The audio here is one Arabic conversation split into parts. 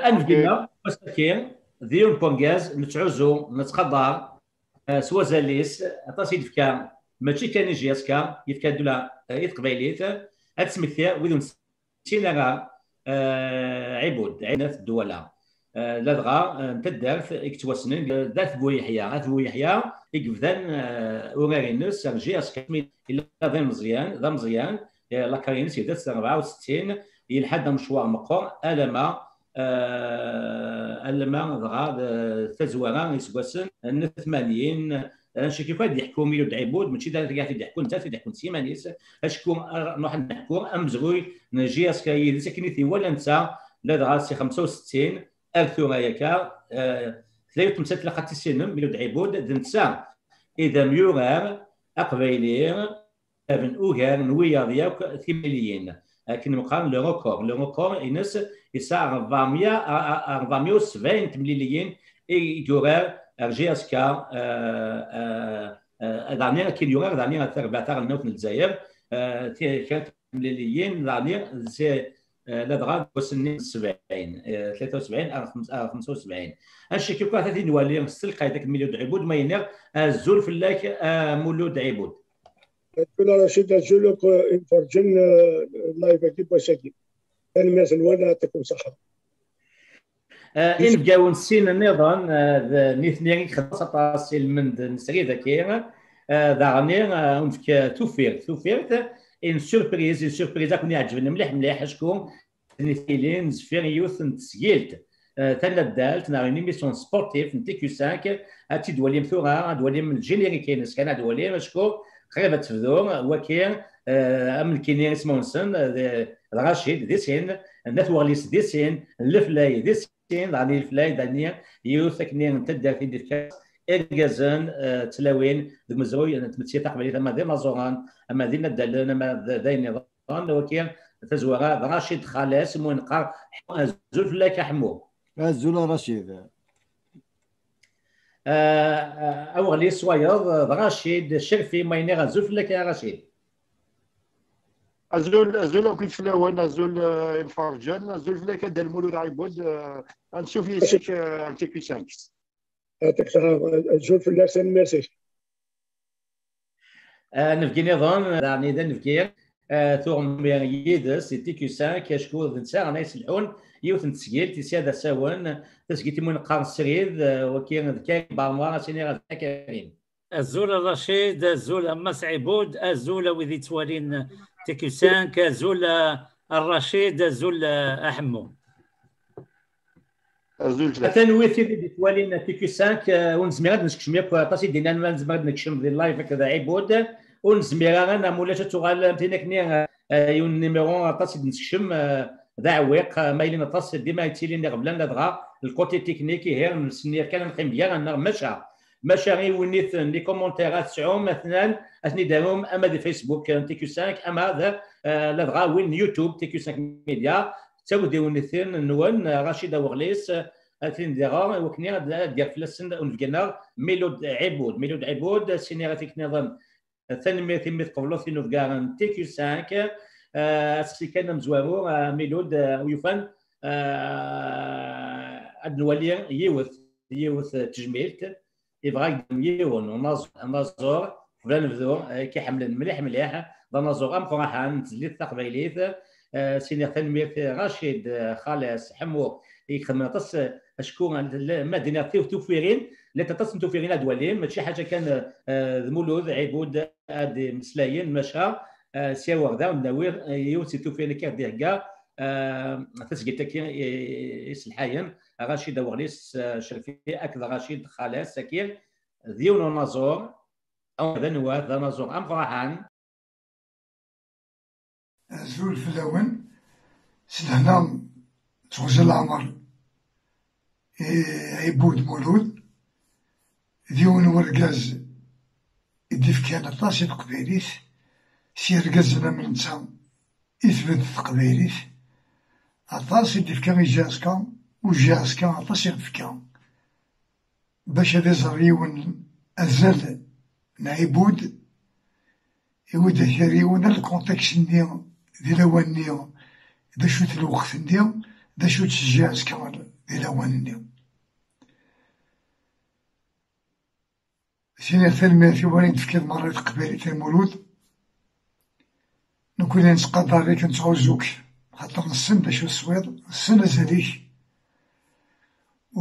انفينا مساكين ديون بونغاز نتعوزو نتخضر سوا زاليس اطاس يدفكا ماشي كان يجي اسكا يدفكا دوله يتقبايليت هاد سميثيا ويدون سينا عبود عينات الدوله لا دغا تدارت اكتواسنين ذات بو يحيى يقفذان اورارينوس جي اسكا الا ذا مزيان لا كارين سيدات 64 يلحد مشوار مقر الما دغا تزوارا يسقسن 80 شي كيف يحكوا ميلود عبود ماشي دا قاعد يحكوا انت يحكوا سيمانيس اشكو نروح نحكوا امزغوي نجي اسكاي ساكنيتي ولا انت لا دغا سي 65 الثو ياكا ثلاثه تمثل لقات السينم ميلود عبود دنسا اذا ميورار اقبيلي ابن اوغار نويا ديالك ثمانين لكن مقارن لو ريكور ينس يساع 470 مليون يورار جي اس كا دانيا كي يورار دانيا تاع النوت الجزائر كانت مليون دانيا سي لا دغا وسنين 70 73 75 هادشي كيف كان 30 نوالي السلقه هذاك المليون عبود ما ينير الزول فلاك مولود عبود كل رشيد الجلوك انفرجن لايف كيف وشكي انا مثلا ولا تكون صحه ان بقاو نسين النظام نيثنيغي خاصه من نسري ذاكير داغني ونفك توفيرت ان سوربريز كون يعجبني مليح شكون نيثيلين زفير يوث نتسجيلت تالا دالت ناريني ميسيون سبورتيف نتيكو 5 هاتي دواليم ثورا دواليم الجينيريكين كان دواليم شكون قريبه تفذور وكين ام كيني اسمه نسن رشيد ديسين النتورليس ديسين الفلاي ديسين داني الفلاي دانيا يوثكني نتدار في ديك إرجازن تلاوين دمزروي نتمتسي تقبلي ثم دينا زوران أما دينا دلنا ما داين نظام وكين تزورا رشيد خلاص منقر زول فلاك حمو الزول رشيد أولي سوايض رشيد شرفي ما ينير زول فلاك يا رشيد أزول كيف فلاوان أزول الفرجان أزول فلاك هذا المولود عيبود نشوف يسك تيكي سانكس الزول فلاك سن ميرسي نفكي نظام يعني ذا نفكي ثورم يدس تيكي سانك شكون نساء ناس الحون يوث نتسجيل تسيادة ساون تسجيل من قار السريد وكين ذكاك بارما سينيرا كريم الزول الرشيد الزول أمس عبود الزول وذي توالين تيكي سانك الزول الرشيد الزول أحمو تنويثي دي توالين تيكي سانك ونزميرات نكشم ياك طاسي دينا نزميرات نكشم ذي اللايف هكذا عبود ونزميرات انا مولاش تغال متينك يون نيميرو طاسي نكشم دعويق مايلين طاس ديما يتيلين قبل دغا الكوتي تكنيكي هي نسني كان نقيم بيان ماشا غير ونيت لي كومونتيرات تاعهم مثلا اثني دارهم اما دي فيسبوك تيكو 5 اما ذا لا دغا وين يوتيوب تيكو 5 ميديا تاودي ونيثين نوان رشيد وغليس اثنين ديغا وكني ديال فلسن ونفقنا ميلود عبود سينيراتيك نظام ثاني ميث قبلو في نوفغارن تيكو 5 اسكي كان مزوارو ميلود ويفان النوالي يوث تجميلت يبغى يون ونازور فلان نبدو كيحمل مليح نازور فرحان تزليت تقبيليت سيني تنمية رشيد خالص حمو يخدم تص شكون المدينه توفيرين لا تص توفيرين دولين ماشي حاجه كان مولود عبود ادي مسلايين مشى سيوا غدا وناوير يوسي توفيرين كيرديه كاع تسقيت يسلحاين رشيد وغليس شرفي اكثر رشيد خالص سكير ديون نازور او ذا نازور فرحان زول في الأول سلهنا تغزل العمر عبود مولود ديون ورقاز يديف كان طاسي قبيليس سي رقازنا من نتا يثبت قبيليس عطاس يديف كان يجاسكا وجاسكا عطاس يغفكا باش هذا زريون أزال نعبود يود ثريون الكونتكست نيو ذي لوان نيو دا شو الوقت نيو دا شو تشجاز كمان إلى وانني سينا ثلمي في وين تفكير مرة قبيلة المولود نكون نتقدر ليك نتغوزوك خاطر السن باش السويد السن زاديك و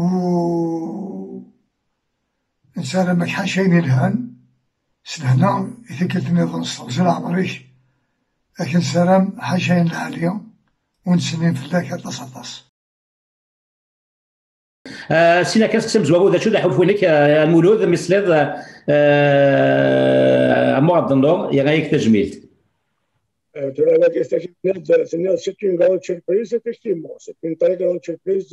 إنسان ما كحاشين الهان سنهنا إذا كنت نظن نستغزل عمريك لكن سلام حاشين العالية ونسنين في ذاك أطاس سينا كنسقسم زواغو ذا شو ذا حوف وينك المولود مثل عمر الدنور يغايك تجميل ترى لك استكمال سنة 60 جراند سيربريز effectivement c'est une très grande surprise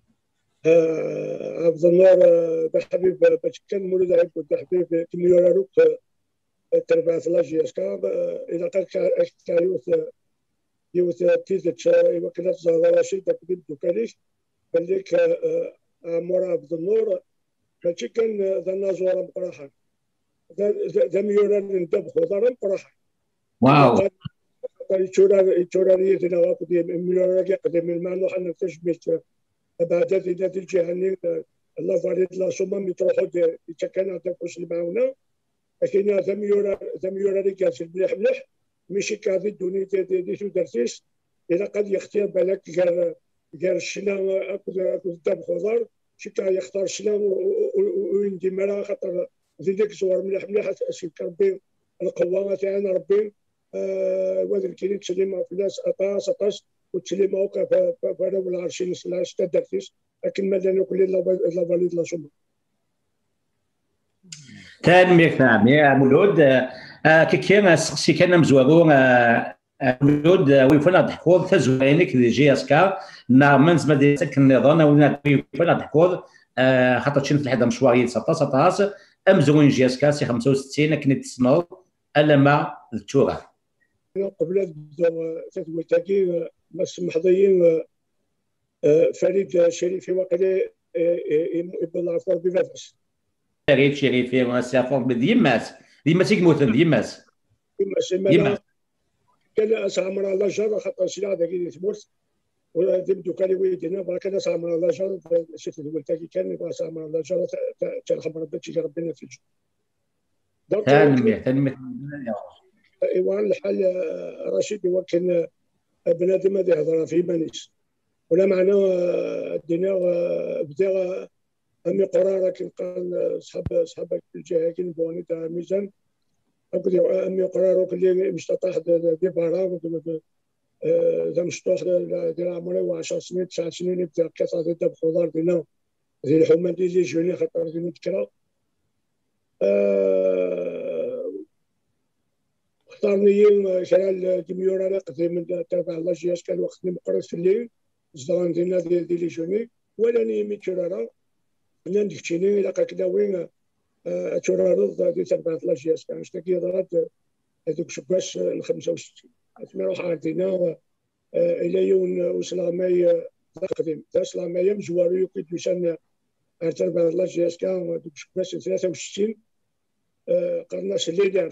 عبد النور بحبيب باش كان مولود عيب بحبيب كميورا روك تربع في لاجي اسكار الى قد يوث تيزتش وكلت زهرة رشيد تقديم دوكاليش بليك عمر عبد النور ماشي كان ذا نازورا مقراحا ذا ميورا ندبخو ذا مقراحا واو يتشورا يتنا واقدي ميورا قديم المعنى حنا تجميت بعد ذات الجهني الله فارد لا سوما متروحو يتكن هذا كوش المعاونه لكن هذا ميورا ريكاس مليح ماشي كهذه الدنيا دي شو درتيش اذا قد يختار بالك قال الشنا اكو داب خضار شي يختار الشنا ويندي مرا خاطر ديك صور مليح سي ربي القوه تاعنا ربي وهذا الكريم تسليم في الناس اطاس وتسليم هكا فانا ولا عرشين سلاش تدرتيش لكن ماذا نقول لا فاليد لا سوما تنميك نعم يا مولود كي كان سقسي كان مزوارو مولود ويفنا ضحكوض تزوينك دي جي اس كا نارمنز ما ديتك النظام ولا ويفنا ضحكوض خاطر شنت الحدا مشواري 16 امزوين جي اس كا سي 65 كنت تصنو الا ما التورا قبل تدوي تاكي بس محظيين فريد شريفي وقيل ابن العفور بفاس فريد شريفي وسافر بديماس ديماس يموتن ديماس كان اسامر الله جار خاطر شي هذا كي تموت ودبدو كان ويدنا برك انا اسامر الله جار شفت الولتاكي كان اسامر الله جار تاع الخبر باتشي ربنا تيجي تنمية ايوان الحال رشيد يمكن بنادم هذا يهضر في مانيش ولا معناه الدنيا بدا امي قرار كي قال صحابك في الجهه كي بوني تاع ميزان امي قرار اللي مش تطاح دي بارا ذا مشطوح ديال عمري 10 سنين 9 سنين بدا كثر ديال الخضار ديالنا ديال الحمى ديال جوني خاطر ديال نتكرا اختارني شرال كميورا قديم تبع الله جياش كان وقتني مقرص في الليل الزران ديالنا ديال لي جوني ولا نيمي تشرارا عندك تشيني الا كدا وين تشرارا ديال تبع الله جياش كان شتاكي ضرات هذوك شباش 65 اسمي روح عندنا الى يوم وسلامي قديم سلامي مجواري وكيت مشان تبع الله جياش كان هذوك شباش 63 قرناش الليل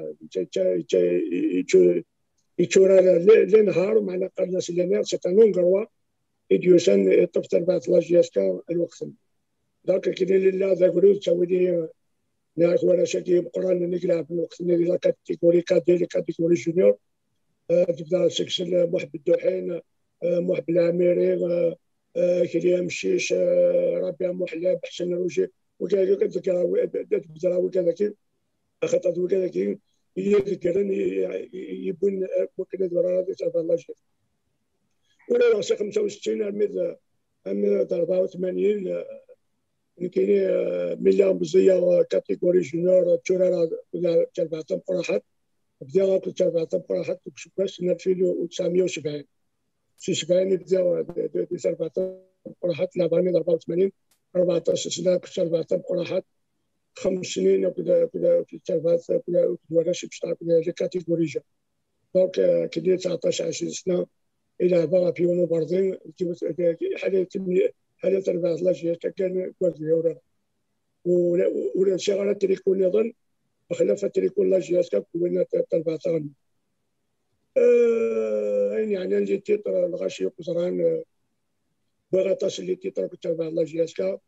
يتشورا لنهار معنا قرناش الليل سيتا نونغروا إديوسان طفتر بعد لاجياسكا الوقت ذاك كي لله ذا قرود تسوي لي ناك ولا شكي بقران نقلع في الوقت اللي لا كاتيجوري كاديري كاتيجوري جونيور تبدا سكسل محب الدحين محب العميري كريم مشيش ربيع محلب حسن روجي وكذا كتذكر تبدا وكذا خاطر وكذا يذكرني يبون وكذا دورا تبع الله جل ولا راسي 65 عميد 84 كاين مليون بزيه كاتيجوري جونيور تشورا تبع قراحات بدا تبع قراحات باش 1970 في 70 بدا تبع قراحات لعباني 84 14 سنه تبع قراحات 5 سنين وكذا في التلفاز كذا ورش بشتاق لي كاتيجوري جا دونك كي 19 20 سنه الى بقى بيونو باردين حالة تربع الله جهه كان كوارتي ورا ولا شغاله تريكون نظن بخلاف تريكون الله جهه كون تربع ثاني يعني اللي تيطر الغاشي قزران بغا تصل لي تيتر كنت تبع الله جياسكا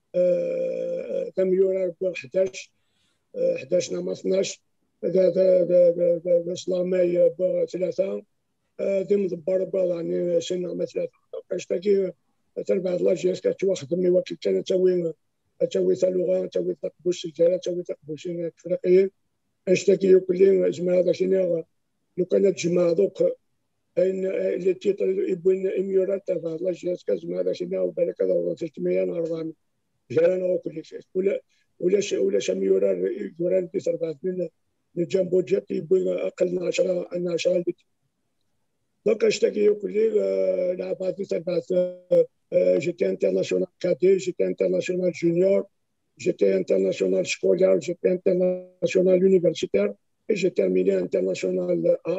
تم يورا 11 11 نما 12 ذا سلامي بغا 3 ديم دبر بغا يعني سنة ما 3 باش تاكي تربع الله جياسكا توخدمني وكل كان تاوي ثلغة تاوي تقبوش الجالة تاوي تقبوشين افريقيين اشتكي كلين جماعة هذا شنو لو كانت جماعة دوك ان اللي تيطر يبون اميورات تبع الله جياسكا جماعة شنو وبالك هذا 300 400 جانا وكل شيء ولا شميورا يوران في 4 من الجنبو جات يبون اقل 10 بت دونك اشتكي كلي لعبات تبع جيتي انترناسيونال كادي جيتي انترناسيونال جونيور j'étais international scolaire, j'étais international universitaire et j'ai terminé international A.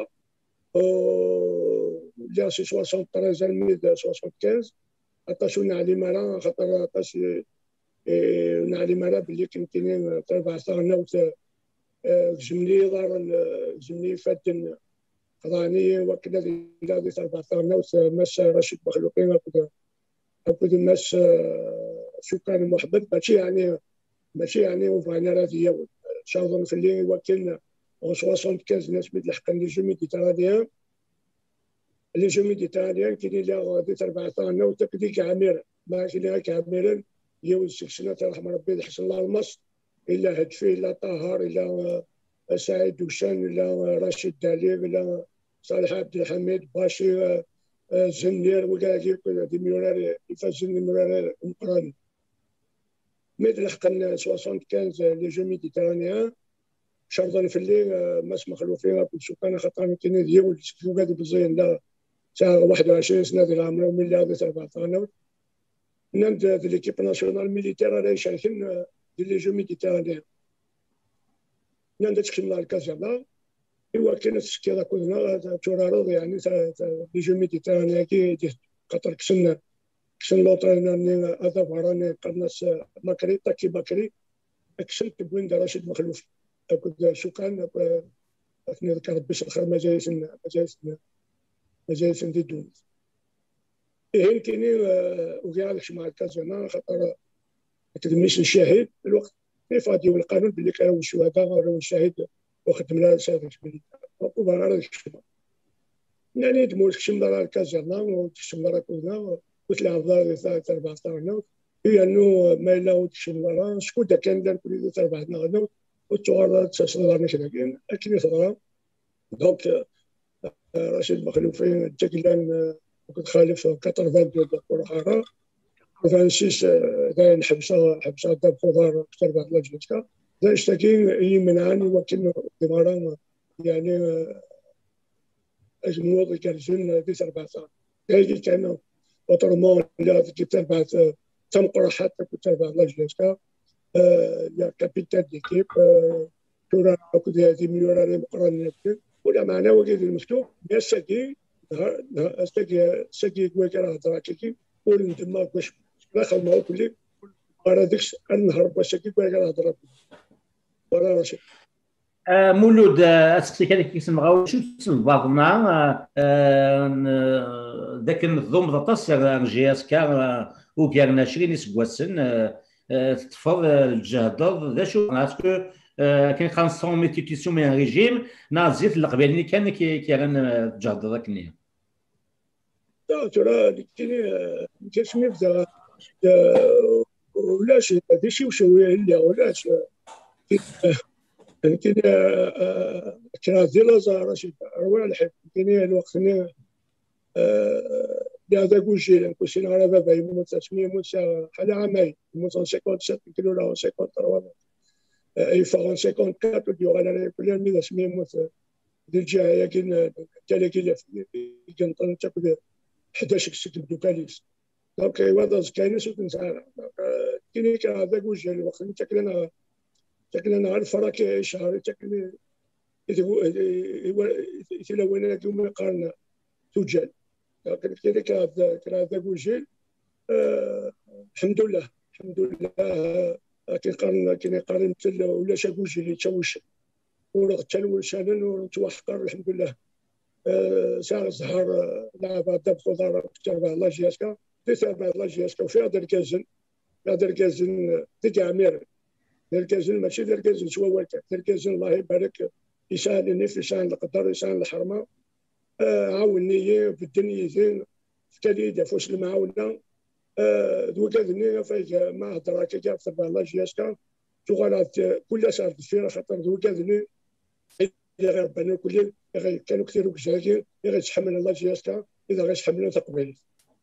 Là, c'est 73 2075. عطاشونا علي مرة خاطر عطاش نعلي مرة باللي كنتيني 14 نوت جملي دار جملي فاتن قضاني وكذا دي 14 نوت مس رشيد مخلوقين أكد مس سكان محبب ماشي يعني وفانا راديا شاظن في اللي وكلنا 75 ناس بتلحقن لي جو ميديترانيان لي جو ميديترانيان كاين اللي غادي 14 نوت تكديك عامر ماشي اللي راك عامرين يوز سكشنات رحم ربي يحسن الله المص الا هدفي الا طاهر الا سعيد دوشان الا رشيد دالير الا صالح عبد الحميد باشي زنير وكاع دي ميورار يفاز الميورار المقراني ميت لحقنا 75 لي جو ميديترانيان شرطا في الليل ماس مخلوفين بالسكان خاطر كاين ديال السكون هذا بزين لا ساعه 21 سنه ديال عمرهم من هذا 14 نمد ليكيب ناسيونال ميليتير راهي شاركين ديال لي جو ميديترانيان نمد تكلمنا على الكازابا ايوا كاين السكيره كلنا تورارض يعني لي جو ميديترانيان كي خاطر كسن لوطرينر هذا فراني قناص ماكري تاكي باكري اكسن تبوين رشيد مخلوف كنت سكان اثني ذكر بس الخير مجالس دي تونس هين كاينين وكاع مع الكازانا خاطر تلميش الشاهد الوقت كيف غادي القانون باللي كانوا الشهداء راهو الشاهد واخد من شهاده وكبار على الكشمه يعني دموش كشمه راه الكازانا وكشمه راه كلنا وتلعب ضاري 14 نوت هي انه ما الا وكشمه راه شكون كان دار كل 4 نوت وتوارد تصل لنا لكن يصرا دونك رشيد مخلوفين تقلان وكنت خالف 82 دكتور حاره 26 داين حبسه داب خضار اكثر بعد لاجلتك دا اشتكي يمنعني وكن دمارا يعني اجموض كارجن دي 14 هذه كان اوترومون اللي كتبعت تم قرحات كتبع لاجلتك يا كابيتان ديكيب تورا كودي هذه ميوراني مقرن ولا معنا وكيد المفتوح يا ساكي ساكي كويكرا هضراكي ولندما باش داخل معو كلي راه ديكش النهار باش ساكي كويكرا هضرا ورا راشد مولود اسقسيك هذيك كيسمعوا شو تسمى بعضنا ذاك النظام ذا تصير جياس كان وكان 20 سكواسن تفضل الجهد ذا شو اسكو كاين 500 ميتيتيسيون من ريجيم نازيت القبيلين كان كيران الجهد ذاك النية ترى كاش ميفدا ولاش هذا شي وشويه اللي ولاش كاين كان ديال زهره شي ولا الحب كاين الوقت هذا كلشي كلشي على بابا يموت 300 يموت حاله عامين يموت 57 كيلو ولا 53 il faut en 54 il y aura la première mise يموت ديال الجهه كاين 3000 كنطن تاكل 11 سكن دوكاليس دونك هذا كاين سوق نسعى كاين هذا كلشي الوقت تاكلنا على الفراك شهر تاكل يتلون يوم يقارن تجال لكن كذلك هذا كلشي الحمد لله كيقارن مثل ولا شاكوشي اللي تشوش ورغ تلول شانن ونتوحقر الحمد لله ساعة الزهر لعبة داب خضار كتاب الله جياسكا تتابع الله جياسكا وفي هذا الكازن تجامير الكازن ماشي الكازن سوا والك الكازن الله يبارك يساعدني في شان القدر يساعد الحرمه عاوني في الدنيا زين في كليده فوش المعاونه ذو كذني فايك ما هضراك كاع تبع الله جياسكا تغالات كل ساعه فيها خاطر ذو كذني غير ربنا كل كانوا كثير وكزاكين يتحمل الله جياسكا اذا غيتحملوا تقبيل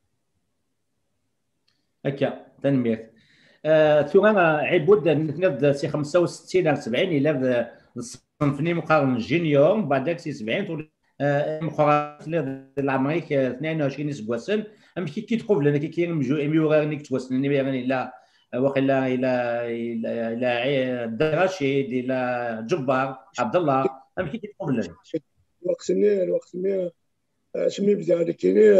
هكا تنمير ثم عبود نتنض سي 65 70 الى الصنفني مقارن جينيور بعد داك سي 70 مقارنه العمريك 22 سكواسن ام كي تقول لنا كي ميورانيك توسن يعني لا وقيلا الى الدراشيد الى جبار عبد الله ام كي تقول لنا الوقت سمي بدا كيني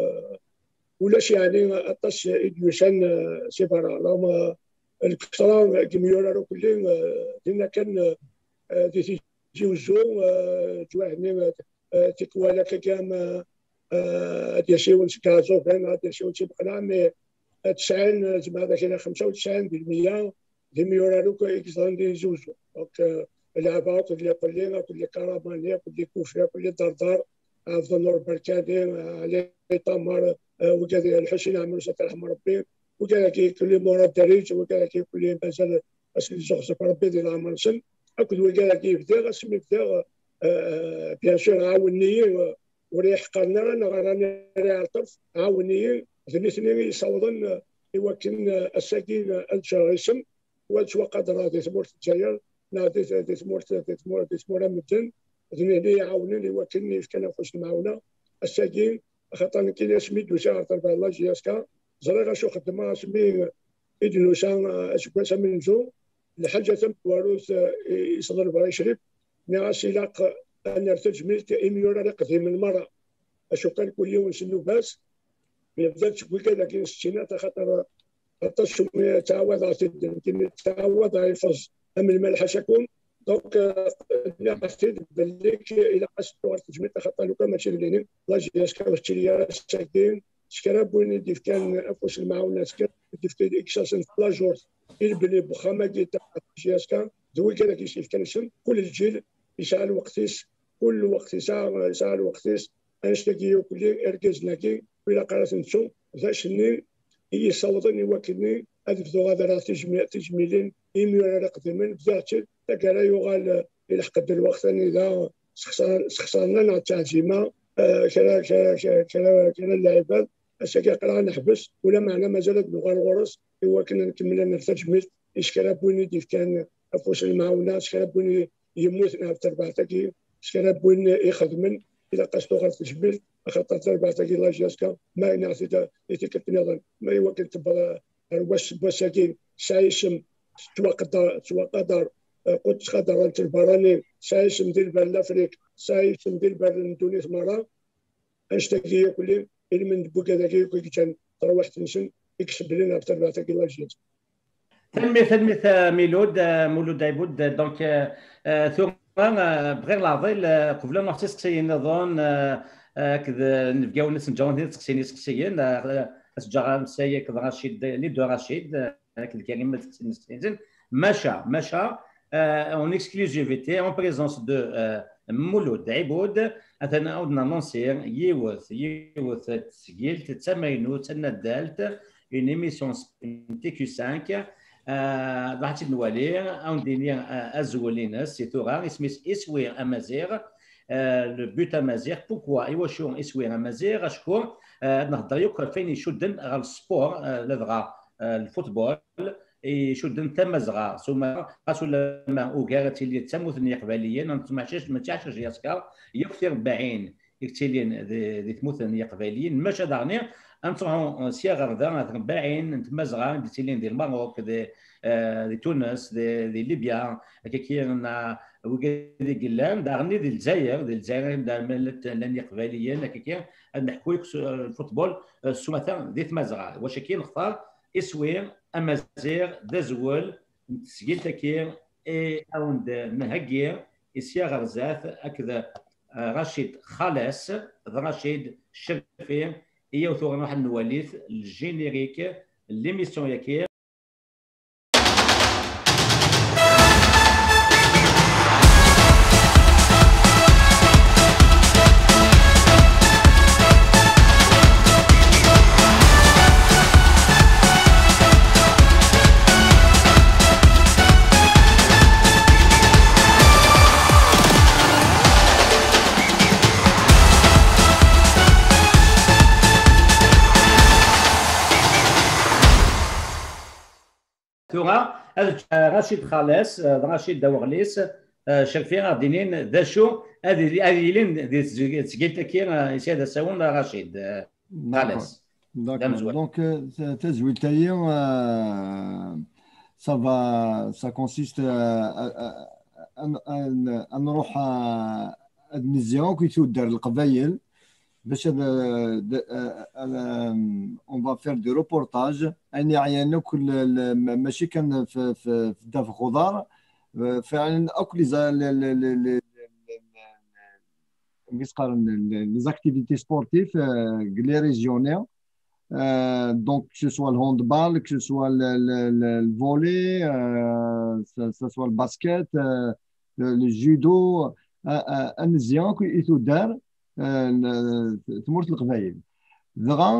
ولاش يعني عطاش إديوشان سيبارا راهم الكثرة كميورا كلين دينا كان دي تيوزو تواحدني تكوالا كام ديشيون كازو فين ديشيون تيبقنا مي 90 زعما هذا كاين 95% دي ميورا كيكزران دي زوزو دونك العباط اللي قلنا كل كرامانيه كل كوفيه كل دردار افضل نور بركادي علي طمر وكذا الحسين عمرو ستر ربي وكذا كل مورا الدريج وكذا كل مازال اسم الزغز ربي ديال العمر سن اكد وكذا كيبدا اسمي بدا بيان سور عاوني وريح قرنا انا راني على الطرف عاوني ثني يصوضن يوكن الساكين الجريسم وقدر هذه ثمور الجزائر نادي ثمور مدن ثني يعاونني يوكلني كان فاش المعاونه الساكين خاطر كاين سميتو شهر تبع الله جياسكا زريغا شو خدمه سمي يدنو شان اسكواس منزو الحاجه تم واروس يصدر بها يشرب ناس لاق انا ارتجملت اميورا قديم المره اشو كان كل يوم نسنو باس بدات تقول كذا كاين الستينات خاطر عطاش تعوض يمكن تعوض يفز ام الملح شكون دونك حسيت بالليك الى قصدوا تجميت خاطر لو كان ماشي لينين الله جياسكا واش تشري ساكين شكرا بوني ديف كان افوش المعاونات كان ديف كان اكساسن لاجور البني بخامه ديال جياسكا دوي كذا كيشوف كان شم كل الجيل يسال وقتيس كل وقت يسال وقتيس انشتكي وكل اركزناكي ولا قرات نتشو ذاشني يصوتني وكني ادفدو غادا راه تجميلين يمير قديما بذات تاكرا يغال الى حق الوقت اذا سخسرنا نتاع التعزيمه كلا اللاعبات اشكي قرا نحبس ولا معنا مازال نغار غرس هو كنا نكمل انا التجميل اشكال بوني ديف كان افوش المعاونه اشكال بوني يموت نهار تربعتك اشكال بوني يخدمن الى قصدو غير تجميل خاطر تربعتك الله جاسكا ما نعطي يتكت نظن ما يوكل تبقى وساكين سايسم توقدر قدس خضر انت البراني سايسم ديال بال الافريق سايسم ديال بال تونس مره اشتكي كل من بوكا ذاك كان تروح تنسن يكسب لنا بتربعتك الله جيت تنمية مولود عبود دونك ثم بغير العضيل قبل ما تسقسي نظن كذا نبقاو نسنجاو تسقسيين أشجع مسايك رشيد ليدو رشيد الكلمة تسقسيين ماشا en exclusivité en présence de مولود عبود أثناء عودنا ننصير يوث تسجيل تتسمينو تندالت une émission TQ5 راح نوالي او ندير ازولين سيتورا اسميس اسوير امازيغ لو بوت امازيغ بوكوا ايوا شو اسوير امازيغ اشكون نهضر يوك فين يشدن على السبور لدغا الفوتبول يشدن تمازغا ثم قاسوا لما اوغارتي اللي تموثني قباليا ما تعرفش جياسكا يكثر بعين يكتلين ذي تموثني قباليا ماشي دغني انتم سياغر ذا باعين تمازغا ديتيلين ديال المغرب دي تونس دي ليبيا كاين وكادي قلان داغني ديال الجزائر لاني قباليا كاين نحكوا لك الفوتبول السمثان دي تمازغا واش كاين اختار اسوير امازيغ دازول تسجيل تكير اي اوند نهجير سياغر ذات هكذا رشيد خلاص رشيد شرفي هي وثوغ واحد النواليث الجينيريك ليميسيون ياكي. رشيد خالص رشيد داوغليس شرفي غاديين ذا شو هذه لين تسقيت كي سيد ساون رشيد خالص. دونك تزويل تايا ça consiste ان نروح المزيان كي تودر القبايل باش اون فا فير دي روبورتاج اني عيانا كل ماشي كان في داف خضار فعلا اكل لي زاكتيفيتي سبورتيف لي ريجيونير دونك que ce soit le handball, que ce soit le volley, ça soit le basket, le judo, un زيان كي يتودر ثمورة القبائل. دغا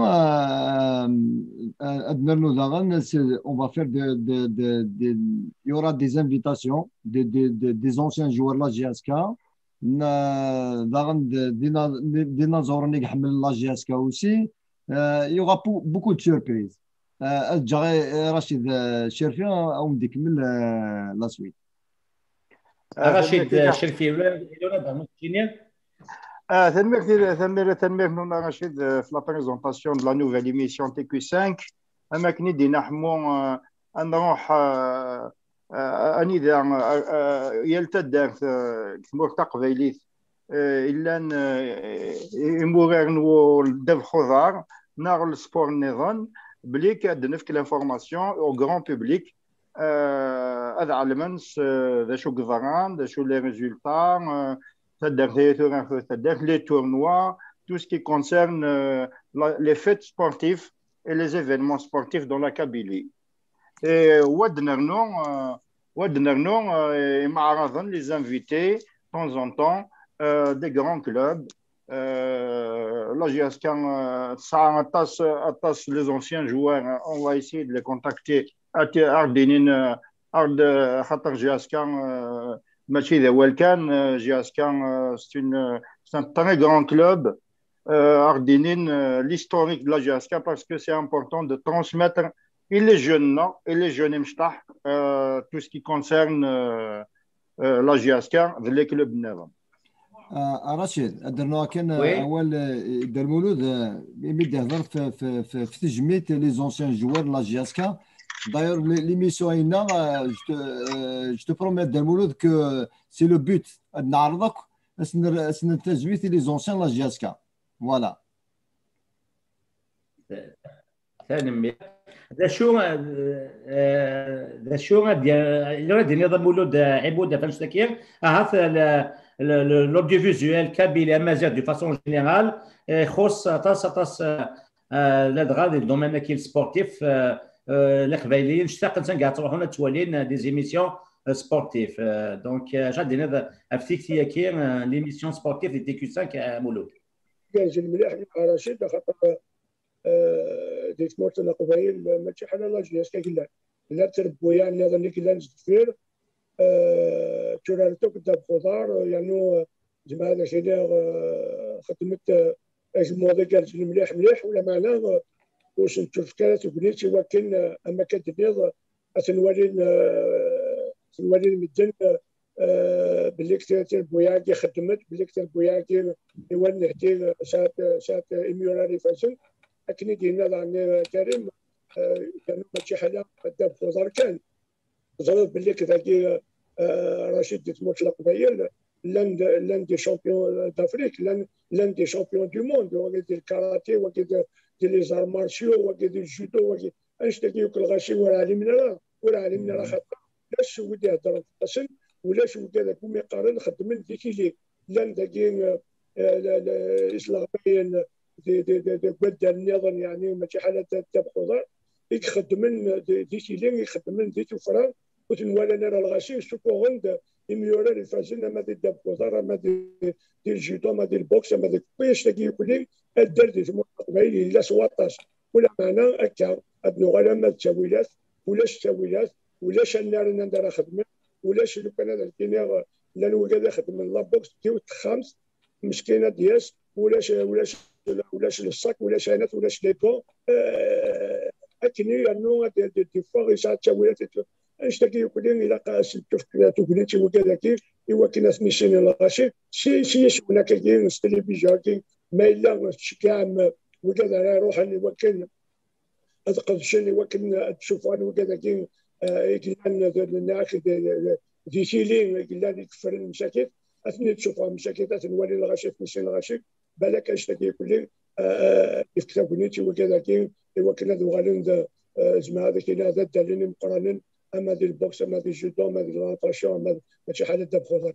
أدنرنو دغا on va faire il y aura des invitations des anciens joueurs de la GSK. دغا دينا زورني حمل لا GSK aussi. Il y aura beaucoup de surprises. رشيد شرفي أو نكمل لا سويت. رشيد شرفي ولا تنمير نونا رشيد في لا بريزونطاسيون دو لا نوفيل ايميسيون تي كيو 5 اما كني نحمو نروح اني يلتد مرتق قبيليت الا يمورير نو الدب خضار نار السبور النظام بلي كدنفك لانفورماسيون او غران بوبليك هذا علمنس ذا شو كفران ذا شو لي ريزولتا les tournois, tout ce qui concerne les fêtes sportives et les événements sportifs dans la Kabylie. Et les invités de temps en temps des grands clubs. La GSK, les anciens joueurs, on va essayer de les contacter. ماشي ذا والكان جاسكان c'est un très grand club ardinin l'historique de la GSK parce que c'est important de transmettre et les jeunes مشطح tout ce qui concerne la GSK في les clubs نظام. رشيد درنا كان اول دار مولود يمد يهضر في تجميع لي زونسيان جوار لا GSK. D'ailleurs, l'émission Aina, je te promets, Dalmouloud, que c'est le but de Nardak, c'est notre juif et les anciens de la GSK. Voilà. ذا شو ديال Dalmouloud عبود فانشتكير هذا l'audiovisuel كابيلي امازيغ دو فاسون جينيرال خص طاس لدغا دي دومين كي سبورتيف القبايليين اشتاق كاع تروحونا توالين دي زيميسيون سبورتيف دونك غادي هذا افتيك هي كي ليميسيون سبورتيف دي تي كيو 5 مولود كاين مليح رشيد خاطر دي تموت القبايل ماشي حنا لا جياس كاين لا تربوا يعني هذا اللي كاين زفير تورالتو كتاب خضار يعني جماعه الشيدير خدمت الموضوع كان مليح ولا معناه واش نشوف كانت بنيتي ولكن اما كتبيض تنولي المدن باللي كثير بوياكي خدمت باللي كثير بوياكي يولي نهدي شات اميوراري فاشن لكن دينا لان كريم كان ماشي حاجه داب خضر كان ظرف باللي كذاكي رشيد تموت القبايل لان دي شامبيون دافريك لان دي شامبيون دو موند وكيدير الكاراتيه وكيدير لي زار مارشيو وكيدير الجودو اش تاكيوك الغاشي ورا علمنا راه خاطر لا سود يهضر في القسم ولا سود هذاك يقارن خدم ديكي لان داكين الاسلاميين دي قد النظام يعني ماشي حاله تاع خضر يخدمن دي سيلين يخدمن دي تفران وتنوالا نرى الغاشي سوكو غند يميورا الفازين ما دي داب خضر ما دي الجيدو ما دي البوكس ما دي كويش تاكي يقولي الدرد يسمو قبيلي لا سواطاش ولا معنا هكا ابنو غالا ما تساويلات ولاش تساويلات ولاش النار ندير خدمه ولاش لو كان هذا الكينيا لا الوكاد خدم لا بوكس تيو خامس مسكينه دياس ولاش الصاك ولاش هانات ولاش ليكو اكني انه دي فوغ يساعد تساويلات اشتكي يقول لي لا قاس تقولي وكذا ايوا كنا سميشين الغاشي شي هناك كاين التلفزيون ما الا كاع وكذا روح اللي وكن اتقد شنو وكن تشوف انا وكذا كاين ناخذ دي سيلين قلنا يكفر المشاكل اثني تشوفها مشاكل تنولي الغاشي سميشين الغاشي بالك اشتكي يقول لي يكتبوني وكذا كاين ايوا كنا دوغالين زعما هذا كاين هذا الدليل مقارنين اما ديال البوكس اما ديال الجودو اما ديال الناطاسيون اما ماشي حاجه دابا خذاك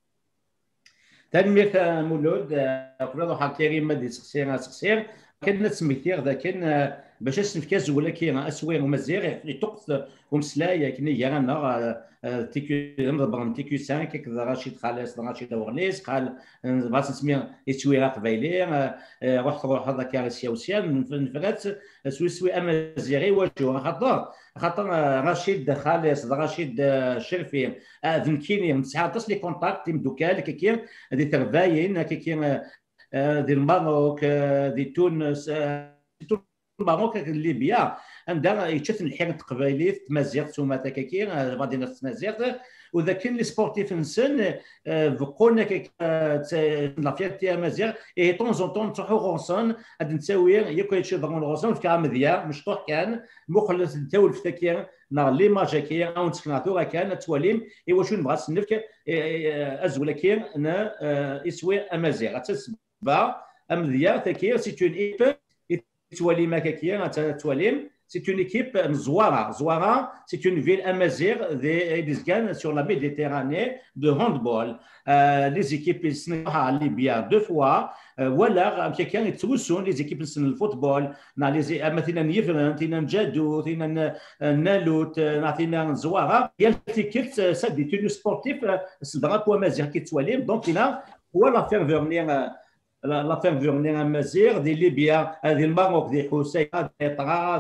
تنميك مولود قبل روح كريم ديال سقسير كان سميتير ذاك باش نفكاز ولا كاين اسوير ومزير يطقط ومسلايا كني يرانا تيكو 5 كذا رشيد خالص رشيد ورنيس قال بغات نسمي يتويرا قبايلي روح هذاك السياسيان نفرات سويسوي امازيغي واجو خاطر رشيد خالص رشيد شرفي ذنكيني مسحاطس لي كونتاكت مدوكال كاين دي ترفاين كاين دي الماروك دي تونس الماروك ليبيا عندها يتشث الحيره القبائليه تمازيغ ثم تكاكير غادي نتمازيغ واذا كاين لي سبورتيف نسن بقولنا لا فيرتي امازيغ اي طون زون طون تروحوا غونسون غادي نساوي ياكو يتشوفون غونسون في مذيا مشطوح كان مخلص نتاول في تكير نار لي ماجاكي او نسكناتور كان تواليم ايوا شنو نبغى نسنفك ازولا كاين يسوي امازيغ تسبا امذيا تكير سي اون ايب تواليم هكاكيا تواليم c'est une équipe Zouara. Zouara, c'est une ville amazigh des sur la Méditerranée de handball. Les équipes à Libye deux fois. Voilà, quelqu'un est tous les équipes de football. مثلا يفرن تينا جادو تينا نالوت تينا زوارا. Il y a l'équipe ça dit une sportif الدراكو amazigh qui تواليم donc هنا هو la faire venir la faire venir à Mazir, des Libyens, des Maroc, des Hussein, des Tra,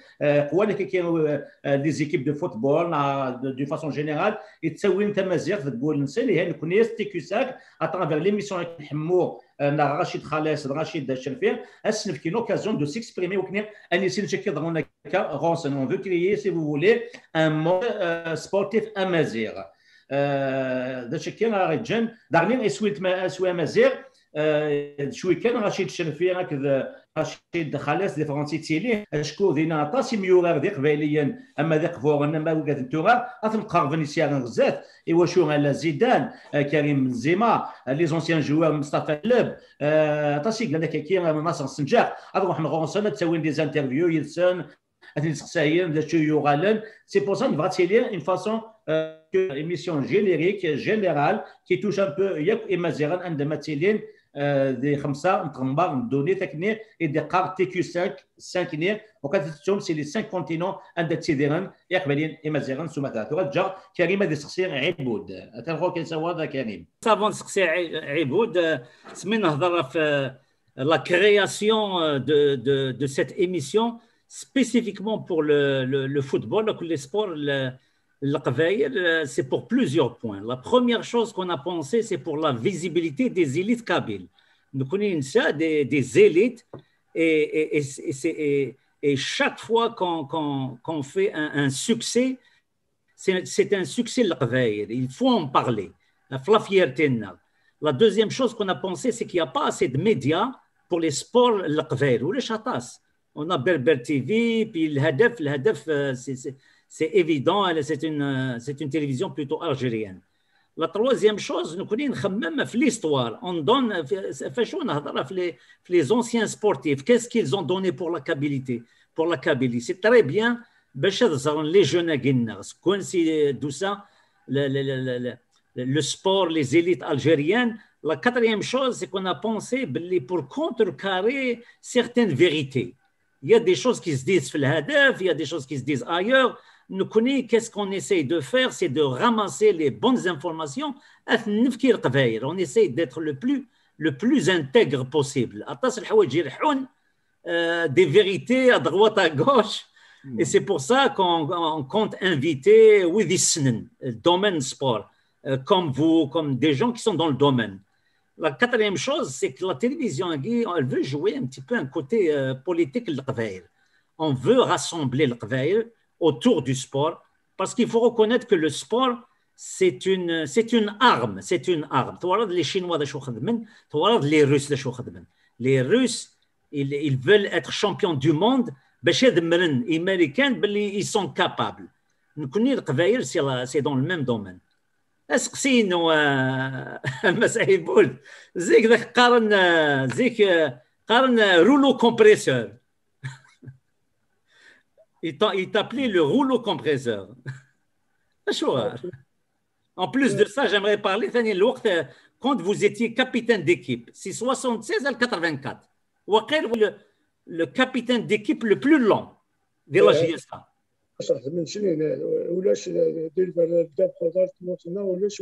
des équipes de football, d'une façon générale, et Tsawin Tamazir, de Boulensel, et nous connaissons TQ5 à travers l'émission avec Hmour, Rachid Khalès, Rachid Shelfir, c'est une occasion de s'exprimer au Kenya, et on veut créer, si vous voulez, un monde sportif à Mazir. Chacun a région, dernier est souhait Mazir. شوي كان رشيد الشرفي هكذا رشيد خلاص دي فرنسي تيلي شكو دينا طاسي ميورار دي قبايليا اما دي قفورنا ما وقات نتورا اثم قرفني سيار غزات ايوا شو على زيدان كريم بنزيما لي زونسيان جوار مصطفى لب طاسي قال لك كي ناصر السنجاق نروح نغونسون تسوي دي انترفيو يلسن هذه السقسايين دا شو يغالن سي بور سا نبغى تيلي اون فاصون émission générique générale qui touche un peu ياك امازيغان عندما تيلين دي خمسه نتغمر ندوني تكني et des cartes TQ5 5 نير وكتتهم سي لي 5 كونتينون عند تيديران يقبلين امازيغان ثم ترجع كريمه دي سقسي عبود تلقاو كيسوا هذا كريم صافون سقسي عبود سمي نهضر في la création de cette émission spécifiquement pour le football les sports c'est pour plusieurs points. La première chose qu'on a pensé, c'est pour la visibilité des élites kabyles. Nous connaissons ça, des élites, et chaque fois qu'on fait un succès, c'est un succès le Qabaïl. Il faut en parler. La fierté. La deuxième chose qu'on a pensé, c'est qu'il n'y a pas assez de médias pour les sports le Qabaïl ou les chatas. On a Berber TV, puis le Hadef, c'est évident, c'est une télévision plutôt algérienne. La troisième chose, nous connaissons même l'histoire. On donne, les anciens sportifs, qu'est-ce qu'ils ont donné pour la Kabylie? Pour la Kabylie, c'est très bien. Les jeunes le sport, les élites algériennes, La quatrième chose, c'est qu'on a pensé pour contrecarrer certaines vérités. Il y a des choses qui se disent في الهدف, il y a des choses qui se disent ailleurs. Nous connaissons qu'est-ce qu'on essaye de faire, c'est de ramasser les bonnes informations. On essaye d'être le plus intègre possible. Des vérités à droite, à gauche. Et c'est pour ça qu'on compte inviter le domaine sport, comme vous, comme des gens qui sont dans le domaine. La quatrième chose, c'est que la télévision, elle veut jouer un petit peu un côté politique. On veut rassembler le Qbaïl autour du sport, parce qu'il faut reconnaître que le sport, c'est une arme. C'est une arme. Les Chinois, les Russes, les Russes, ils veulent être champions du monde. Les Américains, ils sont capables. Nous connaissons le Qbaïl, c'est dans le même domaine. اسقسينو مسعيبول زيك ذاك قارن rouleau compresseur. Il t'appelait le rouleau compresseur. En plus de ça, j'aimerais parler quand vous étiez capitaine d'équipe. C'est 76 à 84. Le capitaine d'équipe le plus long de la JSK. صح 8 سنين ولاش دير بدا بخضار تموتنا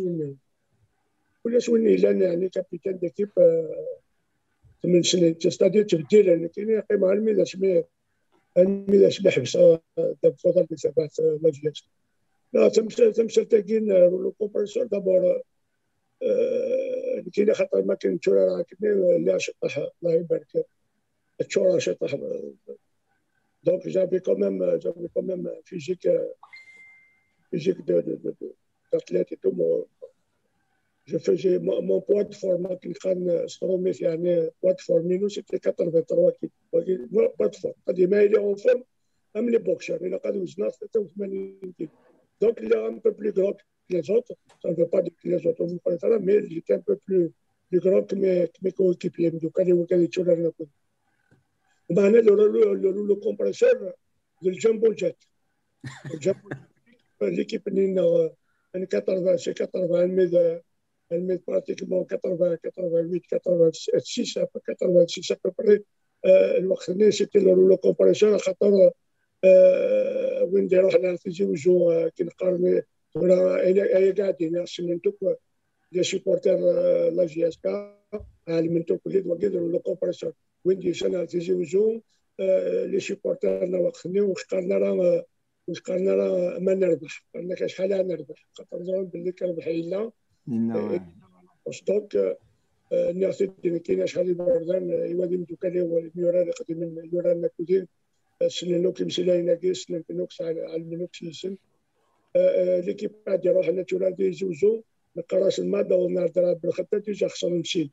ولاش وني لان يعني كابيتان ديكيب 8 سنين تستادي تبديل يعني كاين قيمه علمي لاش بحبس داب بخضار بثبات لاجيات لا تمشى تاكين لو كومبرسور دابور كاين خاطر ما كاين تشورا كاين اللي شطح الله يبارك التشورا شطح. Donc j'avais quand même physique d'athlète et tout. Je faisais mon poids de forme qui poids de forme c'était 83 kg. Pas de forme. Mais il est en forme, même les boxeurs. Il a 83 kg. Donc il est un peu plus grand que les autres. Ça ne veut pas dire que les autres vous connaissent là, mais il était un peu plus grand que mes coéquipiers. Donc ومعنا لو كومبريسور ديال جامبو جات ليكيب نينا 80 سي 80 الميد براتيكمون 80 88 86 86 ابري الوقت اللي سيتي لو كومبريسور خاطر وين نديرو حنا تيجيو كنقارن ولا قاعدين سمنتوك لي سيبورتير لا جي اس كا علمنتوك اللي وكيديروا لو كومبريسور وين دي سنه تيجيو لي سيبورتير واخدين واش قالنا راه ما نربح قالنا شحال نربح خاطر نظن باللي كنربح الا دونك الناس اللي كاين شحال بردان يوادي متوكل هو الميورا قديم الميورا نكودين سنينو كيمشي لينا كيس نكنوكس على المنوكس يسن ليكيب غادي يروح على تورا دي زوزو نقراش الماده ونهضر بالخطه تيجي خصنا نمشي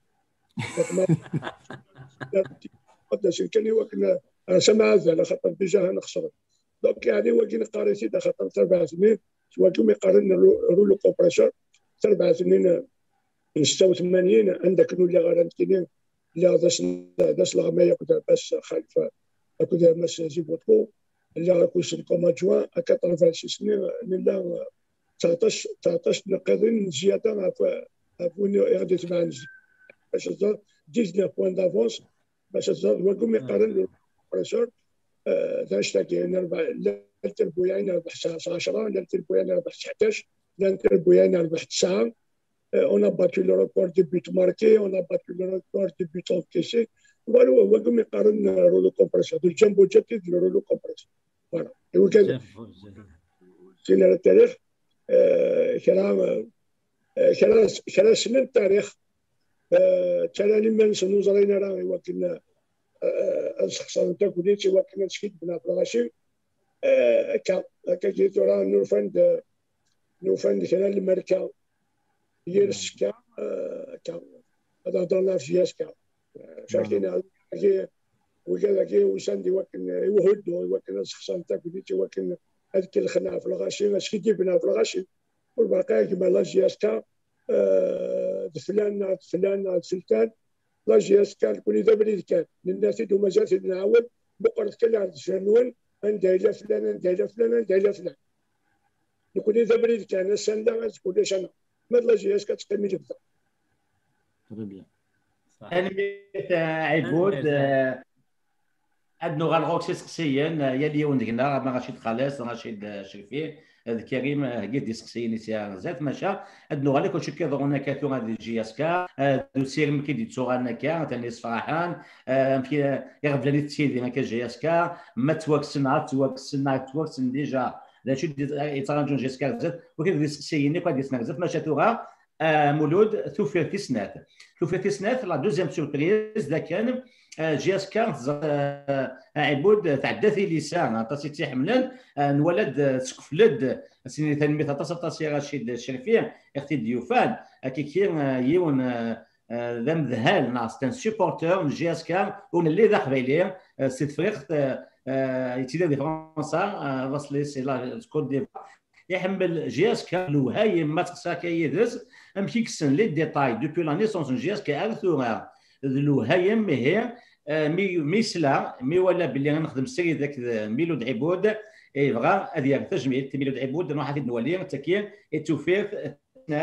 قداش كان يوكل سمع على خاطر ديجا نخسر دونك يعني واكين قاري سيده خاطر 4 سنين واكين يقارن رولو كومبريسور 4 سنين 86 عندك اللي غارنتيني اللي داس الغمايه كنت باش خليفه كنت باش جيبوتكو اللي غاكوش الكوماجوا 86 سنين لا 19 نقاذين زياده وين يغدي تبع باش 19 بوان دافونس باش واكم يقارن البريسور تاشتكي نربح لا تربويا نربح 10 لا تربويا نربح 11 لا تربويا نربح 9. On a battu le record de buts marqués, on a battu le record de buts encaissés. Voilà, واكم يقارن رولو كومبريسور ديال جامبو جات ديال رولو كومبريسور. فوالا ايوا كان كاين التاريخ كلام سنين التاريخ تراني ما نسنو زرينا راه وكنا الشخصان نتاعو وليتي وكنا تشكيت بنا بلاغاشي هكا جيتو راه نوفند كلا الماركه هي السكا هذا هضرنا في جياسكا شاكين وكذا كي وساندي وكن يوهد وكن الشخصان نتاعو وليتي وكن هذيك الخناقه في الغاشي تشكيتي بنا في الغاشي والباقي كيما لا جياسكا فلان سلطان لا جي اس كان كل ذا بريد كان الناس اللي مازال نعاود بقرة كل عند شنون ندير لا فلان ندير فلان ندير فلان كل ذا بريد كان السنه كلش انا ما لا جي اس كتقيمي تبدا Très bien. أنميت عبود عندنا غنغوك سقسيين يا اليوم دينا ما غاشي خلاص غاشي شرفيه كريم قد سقسيين سي زات ماشا عندنا غالي كلشي كيضرنا كاتو غادي جي اس كا دو سير مكي دي تسوغانا كا تاني صفاحان مكي يغفلني تسيدي كا جي اس كا ما توكسن ديجا لا شي يترانجون جي اس كا زات وكيف دي سقسيين كوا دي سنات زات ماشا توغا مولود توفير تسنات لا دوزيام سوربريز ذا كان جي اس 15 عبود تعدى لسان طاسي تيحملن نولد سقفلد سيني تنميت طاسي رشيد الشرفيه اختي ديوفان كي يون ذم ذهال ناس تن سوبورتور من جي اس كان ونلي ذا قبيلي سيت فريخت يتيدا دي فرنسا وصلي سي لا كود دي يحمل جي اس كان لو هاي ما تقسا كيدز امشي كسن لي ديتاي دوبي لا نيسونس جي اس كان ارثورا لو هاي مي ميسلا مي ولا باللي غنخدم سيد ذاك ميلود عبود يبغى هذه تجميل ميلود عبود نروح هذه نولي تكين توفير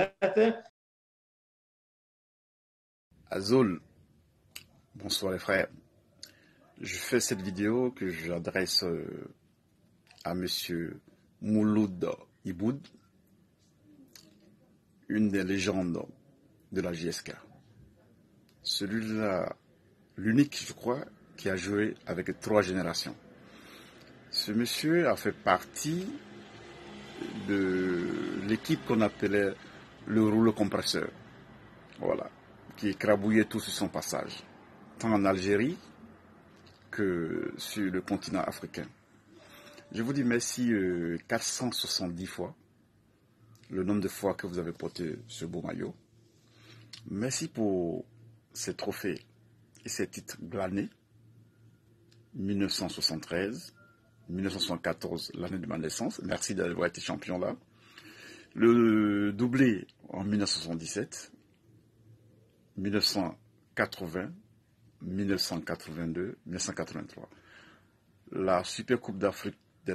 Azul, bonsoir les frères. Je fais cette vidéo que j'adresse à monsieur Mouloud Iboud, une des légendes de la JSK. Celui-là, l'unique, je crois, qui a joué avec 3 générations. Ce monsieur a fait partie de l'équipe qu'on appelait le rouleau compresseur. Voilà. Qui écrabouillait tout sur son passage, tant en Algérie que sur le continent africain. Je vous dis merci 470 fois, le nombre de fois que vous avez porté ce beau maillot. Merci pour ces trophées et ces titres glanés. 1973, 1974, l'année de ma naissance. Merci d'avoir été champion là. Le doublé en 1977. 1980, 1982, 1983. La Super Coupe d'Afrique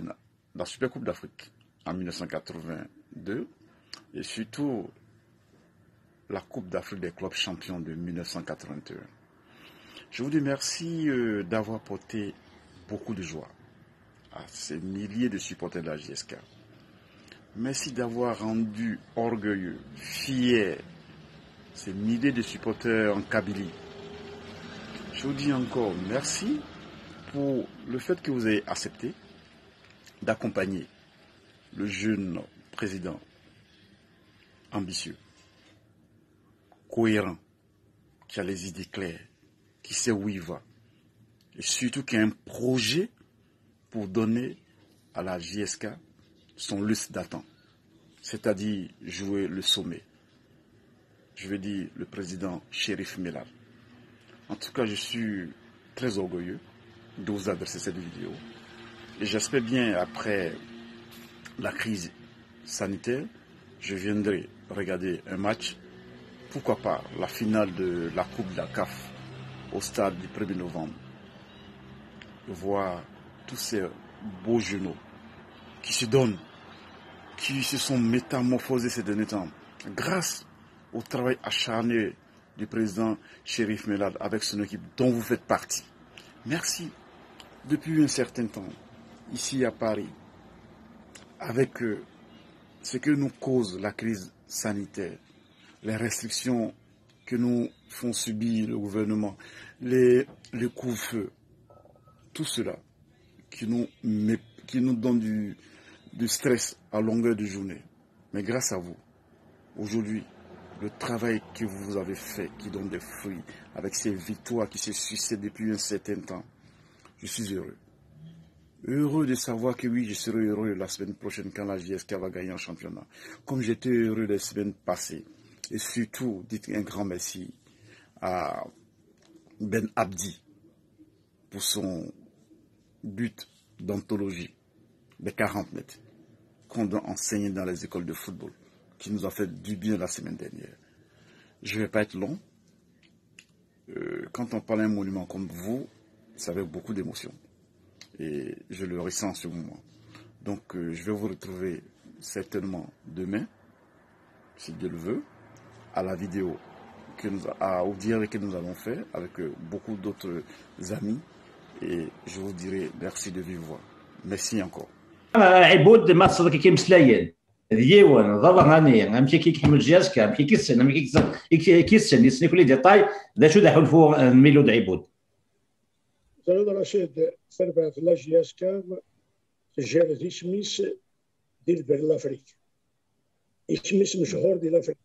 en 1982 et surtout la Coupe d'Afrique des clubs champions de 1981. Je vous dis merci d'avoir porté beaucoup de joie à ces milliers de supporters de la JSK. Merci d'avoir rendu orgueilleux, fiers ces milliers de supporters en Kabylie. Je vous dis encore merci pour le fait que vous avez accepté d'accompagner le jeune président ambitieux, cohérent, qui a les idées claires, qui sait où il va, et surtout qui a un projet pour donner à la JSK son lustre d'attente, c'est-à-dire jouer le sommet. Je veux dire le président Chérif Mellal. En tout cas, je suis très orgueilleux de vous adresser cette vidéo. Et j'espère bien, après la crise sanitaire, je viendrai regarder un match. Pourquoi pas la finale de la Coupe de la CAF au stade du 1er novembre. Voir tous ces beaux genoux qui se donnent, qui se sont métamorphosés ces derniers temps, grâce au travail acharné du président Chérif Mellal avec son équipe dont vous faites partie. Merci. Depuis un certain temps, ici à Paris, avec ce que nous cause la crise sanitaire, les restrictions que nous font subir le gouvernement, les couvre-feu, tout cela qui nous donne du stress à longueur de journée. Mais grâce à vous, aujourd'hui, le travail que vous avez fait, qui donne des fruits, avec ces victoires qui se succèdent depuis un certain temps, je suis heureux. Heureux de savoir que oui, je serai heureux la semaine prochaine quand la JSK va gagner un championnat. Comme j'étais heureux les semaines passées. Et surtout, dites un grand merci à Ben Abdi pour son but d'anthologie des 40 mètres qu'on doit enseigner dans les écoles de football, qui nous a fait du bien la semaine dernière. Je ne vais pas être long. Quand on parle d'un monument comme vous, c'est avec beaucoup d'émotion. Et je le ressens en ce moment. Donc je vais vous retrouver certainement demain, si Dieu le veut, à la vidéo au dialogue que nous allons faire avec beaucoup d'autres amis. Et je vous dirai merci de vive voix. Merci encore. عبود ما تصدق كي مسلايين ديوان ضرب غني امشي كي يحمل جازك امشي كيسن امشي كيسن يسني كل ديتاي ذا شو دحول فوق الميلود عبود زاد رشيد سربع في لاجياسكا جاب ذي شميس ديال بر لافريك شميس مشهور ديال لافريك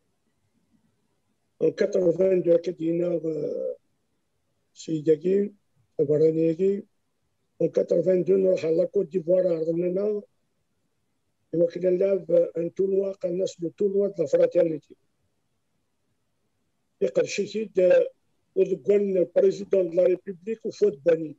en 82 كدينا سيداكي برانيكي en 82 نروح على كوت ديفوار عرضنا وكنا نلعب ان تورنوا قالناش لو تورنوا د فراتيرنيتي يقدر شي سيد وذكرنا البريزيدون دو لا ريبوبليك وفوت باني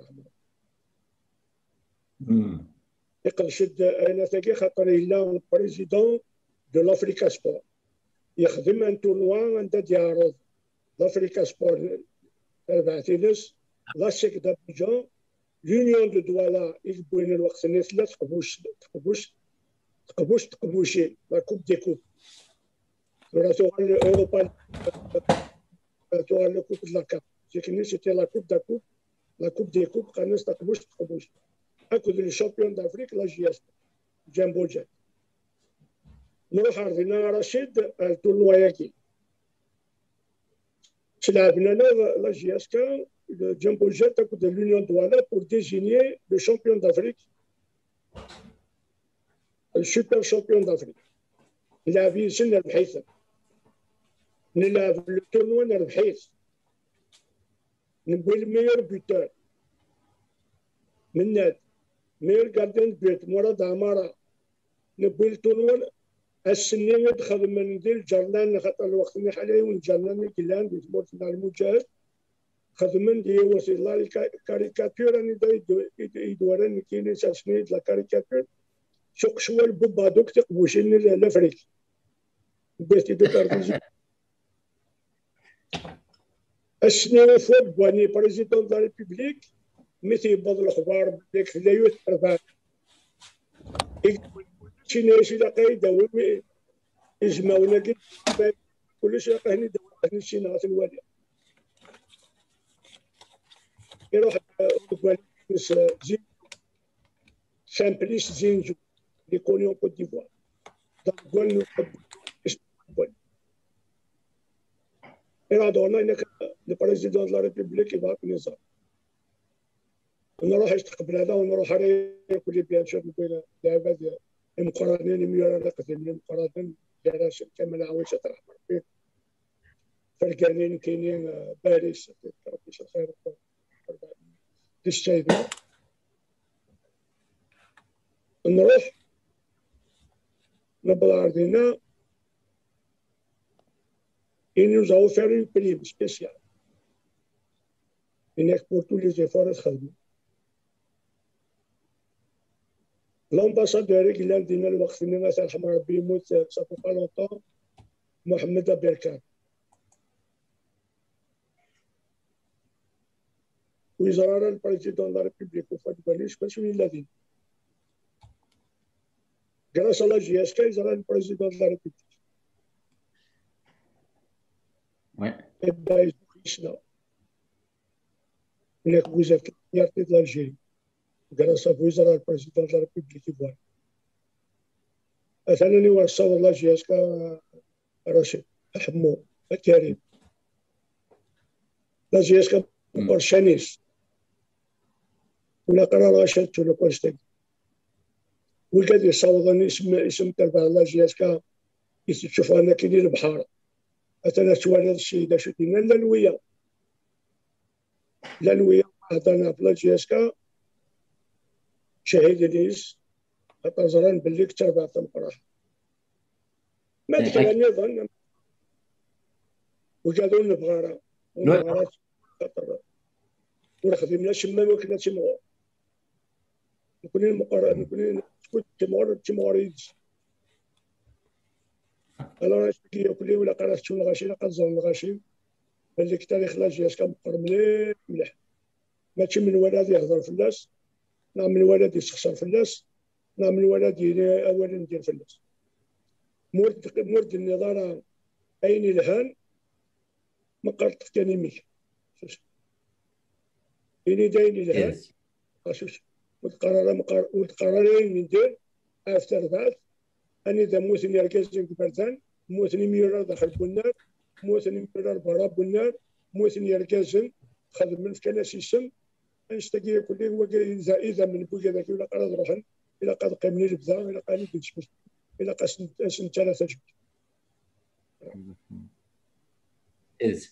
يقدر شد انا تاكي خاطر الا البريزيدون دو لافريكا سبور يخدم ان تورنوا عند ديارو لافريكا سبور تبع تينس لا شيك دابيجان l'Union de Douala, il y a une la Coupe des Coupes. La Coupe de la CAP. C'était la Coupe des Coupes. La Coupe des Coupes, quand on est le champion d'Afrique, la JS. Jumbo Jet. Nous avons Rachid, le tournoi ici. C'est la JSK. Le Jumbo Jet de l'Union Douala pour désigner le champion d'Afrique, le super champion d'Afrique. Il a vu le tournoi le meilleur buteur, le meilleur gardien de but, Mourad Amara, le tournoi السنين دخل من ديال جرنان خاطر الوقت اللي حاليا والجرنان كيلان بيسموه المجاهد خدمن دي وسيل لا كاريكاتور اني يدورن كاين ساسميت لا كاريكاتور شوق شوال بوبا دوك تقبوشين لافريك بيتي دو كارديجي السنين فوق بواني بريزيدون دو لا ريبوبليك مثل بعض الاخبار ديك لا يترفع شي ناس لا قايده يجمعونا كلشي قاهني داو شي ناس الوالي يروح زين سامبليس زينجو اللي كونيون كوت ديفوار دونك قول إرادونا إنك البريزيدون دو لا ريبوبليك يبعث نظام ونروح يستقبل هذا ونروح عليه كل بيان شوف نقول لعبة المقارنين ميورا قديم المقارنين جراش كامل عاوش تروح فيه فرقانين كاينين باريس ربي يشفي خير الشيء نروح نبغى عندنا et nous avons fait une prime spéciale. Et pour tous les efforts خدموا. L'ambassadeur qui l'a dit dans le وقت اللي مثلا حمار ربي يموت ça fait pas longtemps محمد بركان. وزراء البريزيدون دو لا ريبوبليك وفات باليش باش وين الذين grâce à la JSK وزراء البريزيدون دو لا ريبوبليك et ben ils ont Krishna هناك وزارة التجارة ديال الجيري grâce à وزراء البريزيدون دو لا ريبوبليك يبغى مثلا يوصل لا JSK رشيد حمو كريم لا JSK برشانيس ولا قرار غاشات ولا كوشتك وقاد يصوضني اسم تبع لا JSK يشوفوا انا كاينين البحار مثلا توالد الشيء شو دينا لا لويا عطانا في لا JSK شهيد ليس خاطر زران باللي كتابع تنقراها ما ذكر النظام وقادوا البغاره والبغارات خاطر ولا خدمنا شمام وكنا تيمور نكونين مقارنة نكونين تكون تيموريدز انا راه كي كلي ولا قرات شو الغاشي لا قزر الغاشي اللي تاريخ لا JSK مقر مليح ماشي من ولاد يهضر في الناس نعم من ولاد يسخسر في الناس نعم من ولاد اولا يدير في الناس مورد النظاره اين الهان مقارت كان ميك إني داين لها يس أشوف والقرارين ندير أفتر ذات أني ذا موسن يركز كبرتان موسن ميرا داخل بنار موسن ميرا برا بنار موسن يركز خدم من كان سيسم نشتكي كل هو إذا من بوجا ذاك ولا قرض روحن إلا قد قيمني البذا إلا قال لي تشكي إلا قاسن ثلاثة شكي يس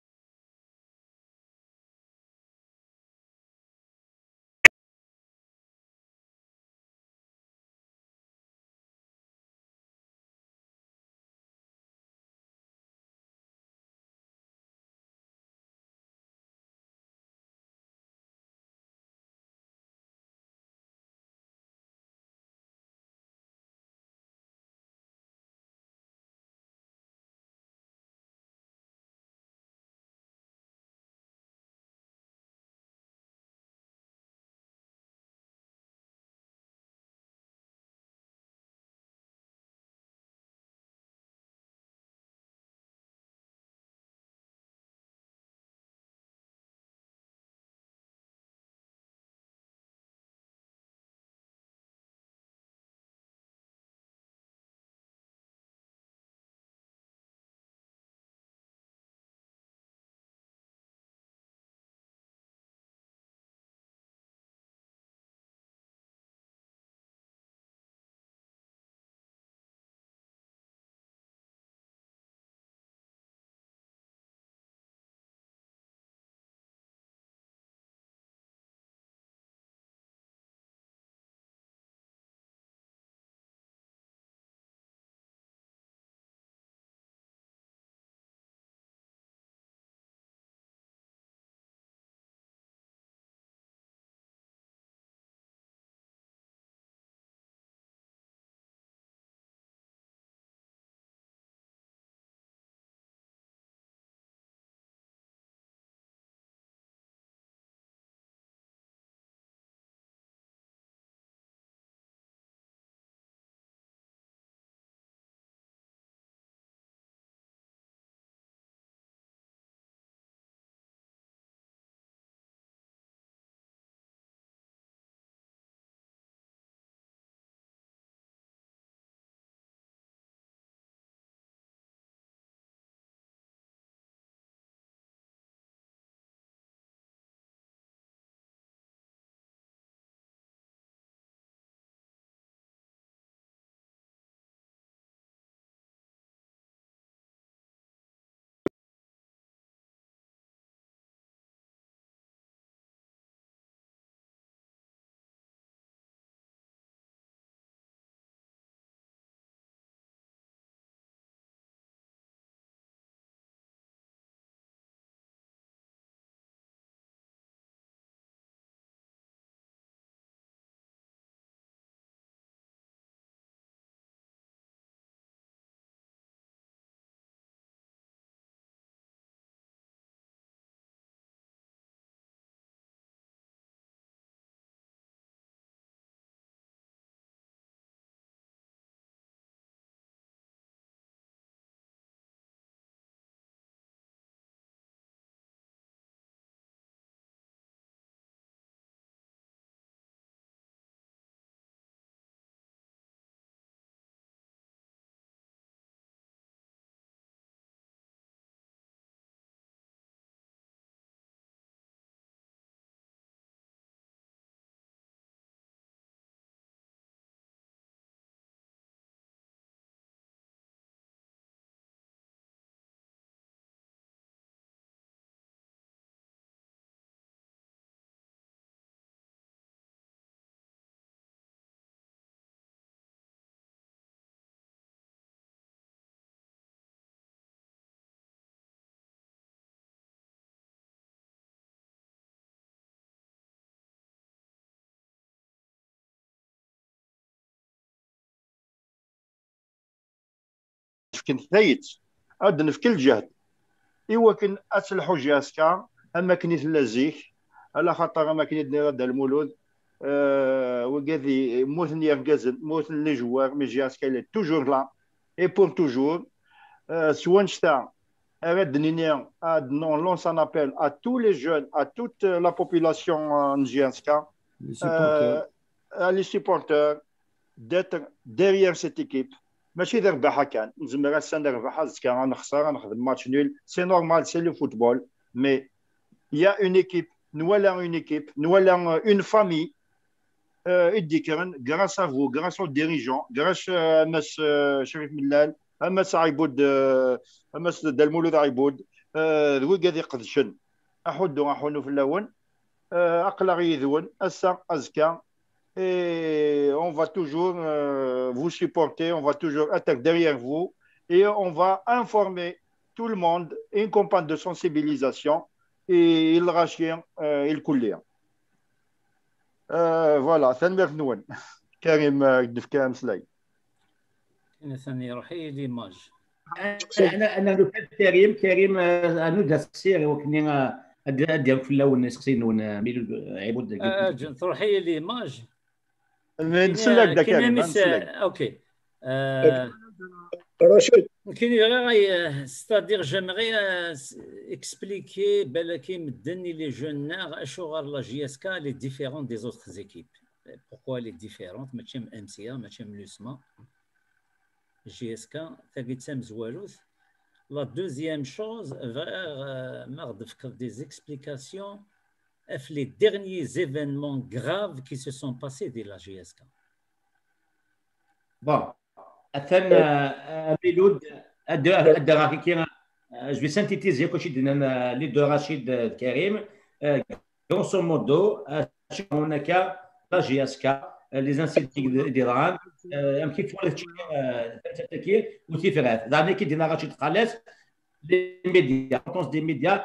فكن ثايت أدن في كل جهد إوا كن أتلحو جاسكا أما كنيت لازيك على خاطر أما كنيت نرد المولود وكذي موثن يرقزن موثن لي جوار مي جاسكا إلي توجور لا إي بور توجور سوانشتا on lance un appel à tous les jeunes, à toute la population njianska, les supporters, d'être derrière cette équipe. ماشي ربحها كان نزمر السنه ربحها زكا غنخسر غنخدم ماتش نول سي نورمال سي لو فوتبول مي يا اون ايكيب نولا اون فامي اديكرن غراس ا فو غراس او ديريجون غراس مس شريف ملال مس عيبود مس دالمولود عيبود ذوي قاعد يقدشن احونو في اللون اقلغي يذون اسا ازكا. Et on va toujours vous supporter, on va toujours être derrière vous et on va informer tout le monde, une campagne de sensibilisation et il rachien, il coulait. Voilà, ثاني نون كريم دفكام سلاي. أنا ثاني روحي ليماج. أنا كريم أنا دسير وكني أدي في اللون سقسين ون ميلو عبود. تروحي ليماج. اوكي رشيد c'est-à-dire j'aimerais expliquer بالكي مدني لي جونار اشو غير لا جي اس كا لي ديفيرون دي زوتر ايكيب pourquoi les différentes ماشي ام ام سي ماشي ام لوسما جي اس كا تاقي تسام زوالوث. La deuxième chose, de faire des explications sur les derniers événements graves qui se sont passés de la GSK. Bon, je vais synthétiser les deux Rachid Karim. Grosso modo, on a la GSK, les incidents d'Iran, un petit peu ou différents. Dans l'équipe de Rachid Khaled, les médias, des médias,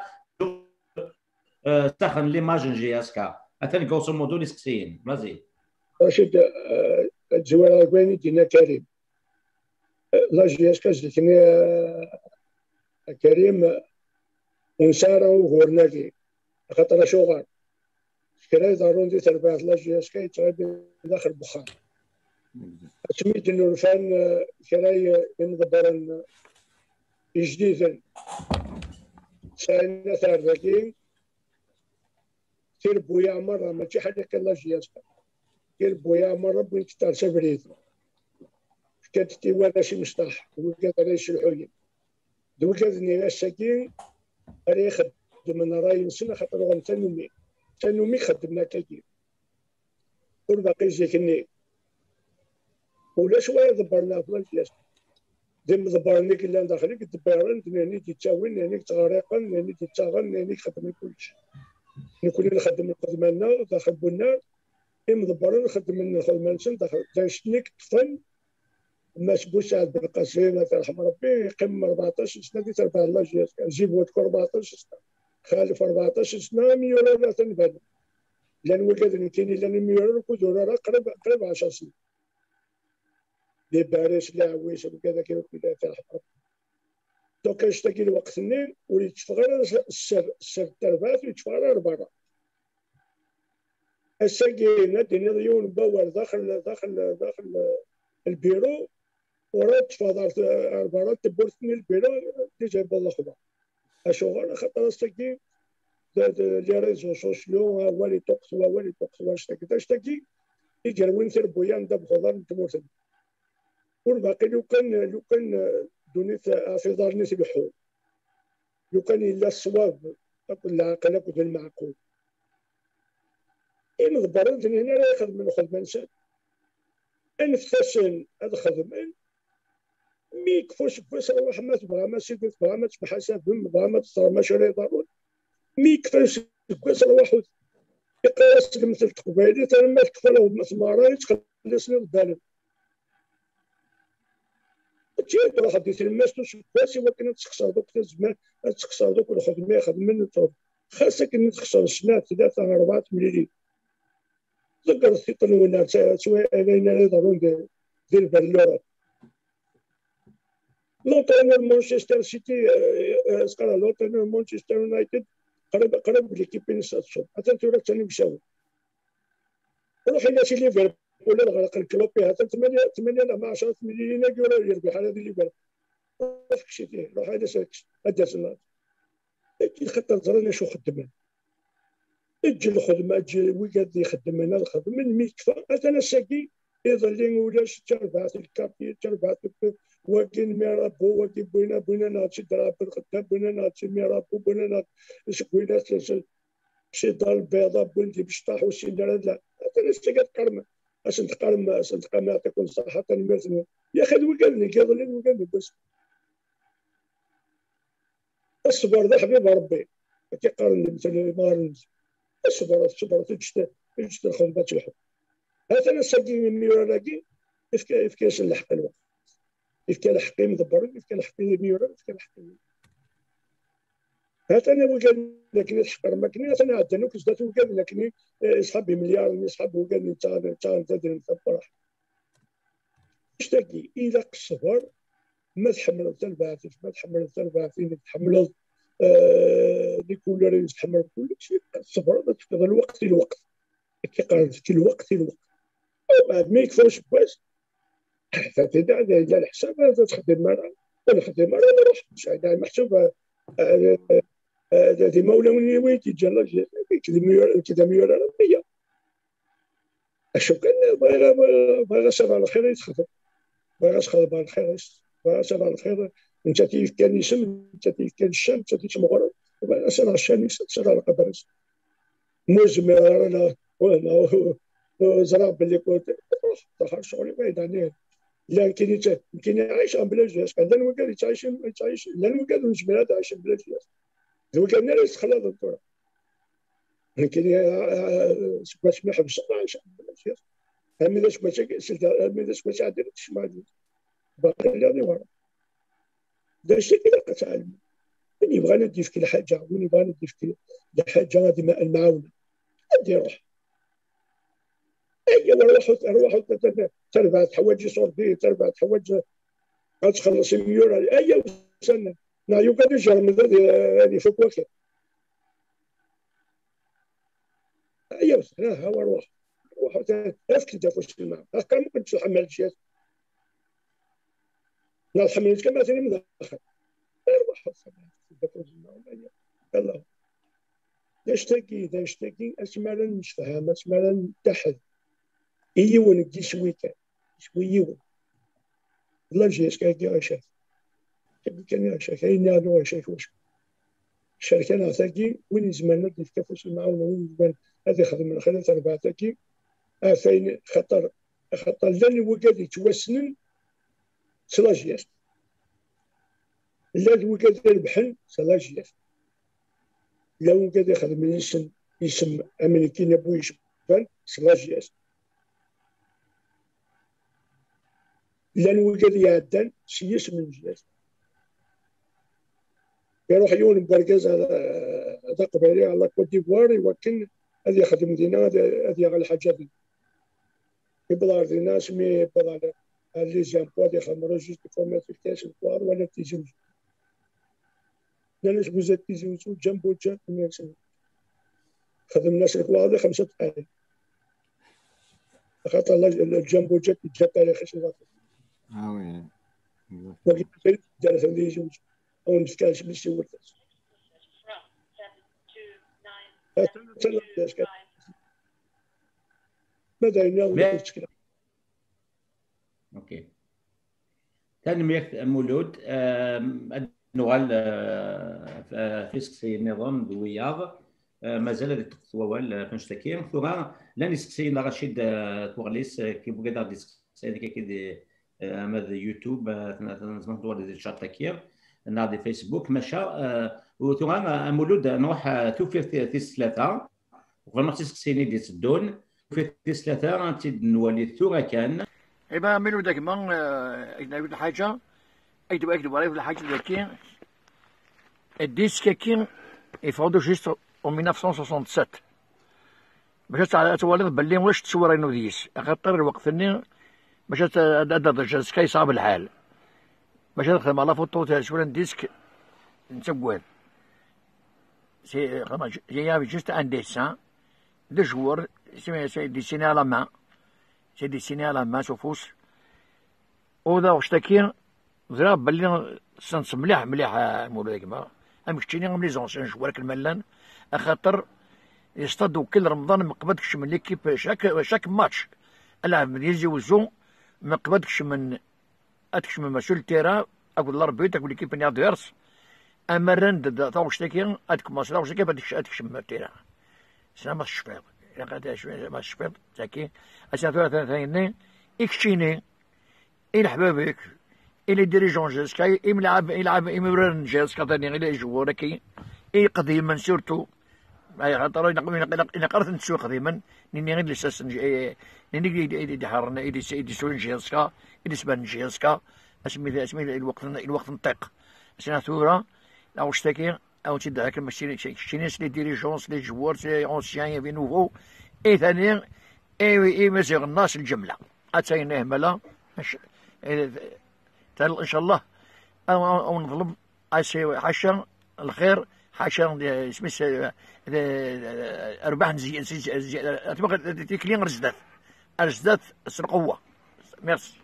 سخن ليماج جي اس كا اثن grosso modo les سقسيين مازي رشيد الجوار الكويني دينا كريم لا جي اس كا جدتني كريم ونسارة وغورناكي خاطر شغل كراي ضروري دي تربية لا جي اس كا يتغيب داخل بخار سميت النورفان كراي يمضبرن جديدا ساينا ثارذاكين كير بويا مرة ماشي حاجة كلا جياسكا كير بويا مرة بوين كتار سبريد كانت تيوانا شي مصطاح وكانت ريش الحوية دو كانت نينا الساكين راه خدم من راي نسنا خاطر غنتنومي خدمنا كاكي والباقي جيكني ولا شوية دبرنا في الجياسكا ديم دبرني كلا داخليك دبرن ناني تيتاوين ناني تغريقن ناني تيتاغن ناني خدم كلشي نكون نخدم القدماننا داخل بنا مدبرين نخدم نسن داخل تنشتنيك طفل مسبوس عبد القاسم الله يرحم ربي يقيم 14 سنه دي تربع الله جيب ودك 14 سنه خالف 14 سنه ميورا لا تنبان لان وكذا كاين الا ميورا كدور قريب 10 سنين لي باريس لا عويس وكذا كذا الله يرحم ربي دوك اشتكي الوقت النين وليت تفغر السر التربات ويتفغر برا الساقينا ديني ضيون باور داخل البيرو وراه تفاضلت برا تبرتني البيرو ديجا بالله خبا اشغل خاطر الساقي لي ريزو سوسيو هو اللي تقصوا اشتكي يجر وين تربويا ندب خضر تموت والباقي لو كان دونيت في دار نيت بحول لو كان الا الصواب تاكل العقل اكل المعقول إن ضبرت هنا لا يخدم من خدمة نسان انفتسن هذا خدم مي كفاش روح ما تبغى ما سيدي تبغى ما تسمح حسابهم تبغى ما تصرى ما شري ضروري مي كفاش روح يقاس مثل تقبايلي تاع ما تكفى له مسمارة يتخلي سنين بالهم تجي تروح ديت الماس كواسي ولكن تخسر دوك الزمان تخسر دوك الخدمه يخدم من الطرف خاصك ان تخسر سنه 3 4 مليون ذكر الثقل ولا سواء انا ضروري دير باللورات لوطون مانشستر سيتي سكال لوطون مانشستر يونايتد قرب ليكيب نساتشو حتى انت راك ثاني مشاو روح الى شي ليفربول ولا الغرق الكلوبي حتى 8 ل 10 مليون يورو يربح هذا اللي بالك روح كشي روح هذا سنة اجي خاطر زرنا شو خدمنا اجي الخدمه اجي وقاد يخدم هنا الخدم من ميكفى انا ساقي يظل ولاش تربعت الكابي تربعت وكين ميرابو وكين بوينا ناتشي دراب الخدام بوينا ناتشي ميرابو بوينا ناتشي بوينا شي دار البيضاء بولدي باش طاحوا شي لا انا ساقي تقرم اش نتقرم يعطيكم الصحه مثلا يا اخي وقالني كيظل وقالني بس الصبر ذا حبيب ربي كيقارن مثلا ما الصبر تجد الخدمات الحب هذا انا ساقي من ميورا لاقي كيفاش نلحق الوقت كيف كان حقي مدبر كيف كان حقي ميورا كيف كان حقي هذا انا وقال لكن الحقر ما كني انا عندنا كزدات وقال لكن صحابي مليار صحابي وقال لي تا تدري نفرح اشتكي الى الصبر ما تحملوا حتى البعث ما تحملوا حتى البعثين تحملوا لكل رئيس تحمل كل شيء الصبر تفقد الوقت كيقارن في الوقت بعد ما يكفوش باش حتى على الحساب تخدم مرة ولا خدم مرة انا روح مش محسوب هذه مولى من وين تيجي كذا ميور ربية اشوف كان باغا صباح الخير يتخدم باغا صباح الخير باغا صباح الخير انت كيف كان يسم انت كيف كان الشام انت كيف مغرب انا الشام يسال على قدر مزمر انا زرع باللي كنت روح شغلي بعيد عني لا يمكن يعيش بلا جهاز كان وقال تعيش لا وقال مش بلاد عايش بلا جهاز وقال لنا خلاص الدكتور يمكن باش ما حبش عايش بلا جهاز هم اذا باش عندنا الشمال باقي اللي ورا دا الشيء كذا قتال من يبغى ندي في كل حاجه وين يبغى ندي في كل حاجه هذه المعاونه ادي روح اي روح تربع تحوج صور دي تربع تحوج تخلص مليون اي سنه لا يمكن يجرم هذه فوق وكيل اي سنه هو روح تفكر تفوش الماء كان ممكن تحمل الشيء لا تحمل كما ثاني من داخل روح يلا يشتكي اسمالا مش فاهم اسمالا تحت يون دي شويكا شويون لا جيش كاكي عشاك كان عشاك اين نادو عشاك واش الشركه نعطاكي وين زمان كيف كفوس المعاونه وين زمان هذه خدم من خلال ربعتاكي فين خطر لان وقاد يتوسنن سلاجياس لا وقاد البحن سلاجياس لا وقاد يخدم يسم امريكي ابو يشبان سلاجياس لان وقاد يعدن سيس من جهاز يروح يون بركاز هذا قبيلي على كوت ديفوار يوكل هذه يخدم دينا هذه على الحاجات يبلغ دينا سمي يبلغ لي جامبو هذه خمرة جوج فورمات في الكاس الكوار ولا تيزوج لا بوزات تيزوج جامبو جا خدم الناس الكوار 5 دقائق خاطر الجامبو جا تاريخ شي وي وقت دار هذه جوج او نفكاش باش يولد ماذا ينال اوكي تنمية مولود نوال فيسك سي النظام دوياغ مازال هذه التطوال فنشتكي ثم لا نسكسي رشيد تورليس كي بغى دار ديسكسي كي ماذا يوتيوب نسمعوا دي الشات كير نادي فيسبوك مشى وثم مولود نروح توفي تيس 3 وفريمون تسكسيني ديال الدون في تيس 3 نولي ثورة كان ايبا منو داك ما نقول حاجه اكتب عليه في الحاجه ذاك الديسك كي يفوضو جيست en 1967 باش تولد باللي واش تصور انه ديس خاطر الوقت باش هذا سكاي صعب الحال باش نخدم على فوتو تاع شويه ديسك نسوال سي جاي جوست ان ديسان دو جوور سي ديسيني على ما سي ديسيني على ما سوفوس وذا واشتكي ضرب باللي سنس مليح مليح مولاي كما امشتيني غير لي زونسيون جوار الملان اخاطر يصطادوا كل رمضان ما قبضكش من ليكيب شاك ماتش العب من يجوزو ما قبضكش من مسؤول تيرا اقول الاربيت اقول ليكيب نياديرس اما رند طاوشتكين ادك ما صلاوش كيف ادك من تيرا سنا ما شفيط الا قاعد شويه ما شفيط تاكي اسا ثلاثه اكشيني الى حبابك الى ديريجون جيسكا يلعب يمرن جيسكا ثاني الى يجوا كي قديما سورتو اي خاطر انا قررت نسوق قديما نيني غير لساس نيني يدي حرنا يدي سوين جيسكا يدي سبان جيسكا اسمي الوقت نطيق سنا ثوره او شتاكي او تدعك المشينيس لي ديريجونس لي جوار لي اونسيان في نوفو اي ثاني اي مزيغ الناس الجمله اتايناه ملا ان شاء الله او نظلم حاشا الخير حاشا سميت ارباح تبغى تكلين رزدات القوه ميرسي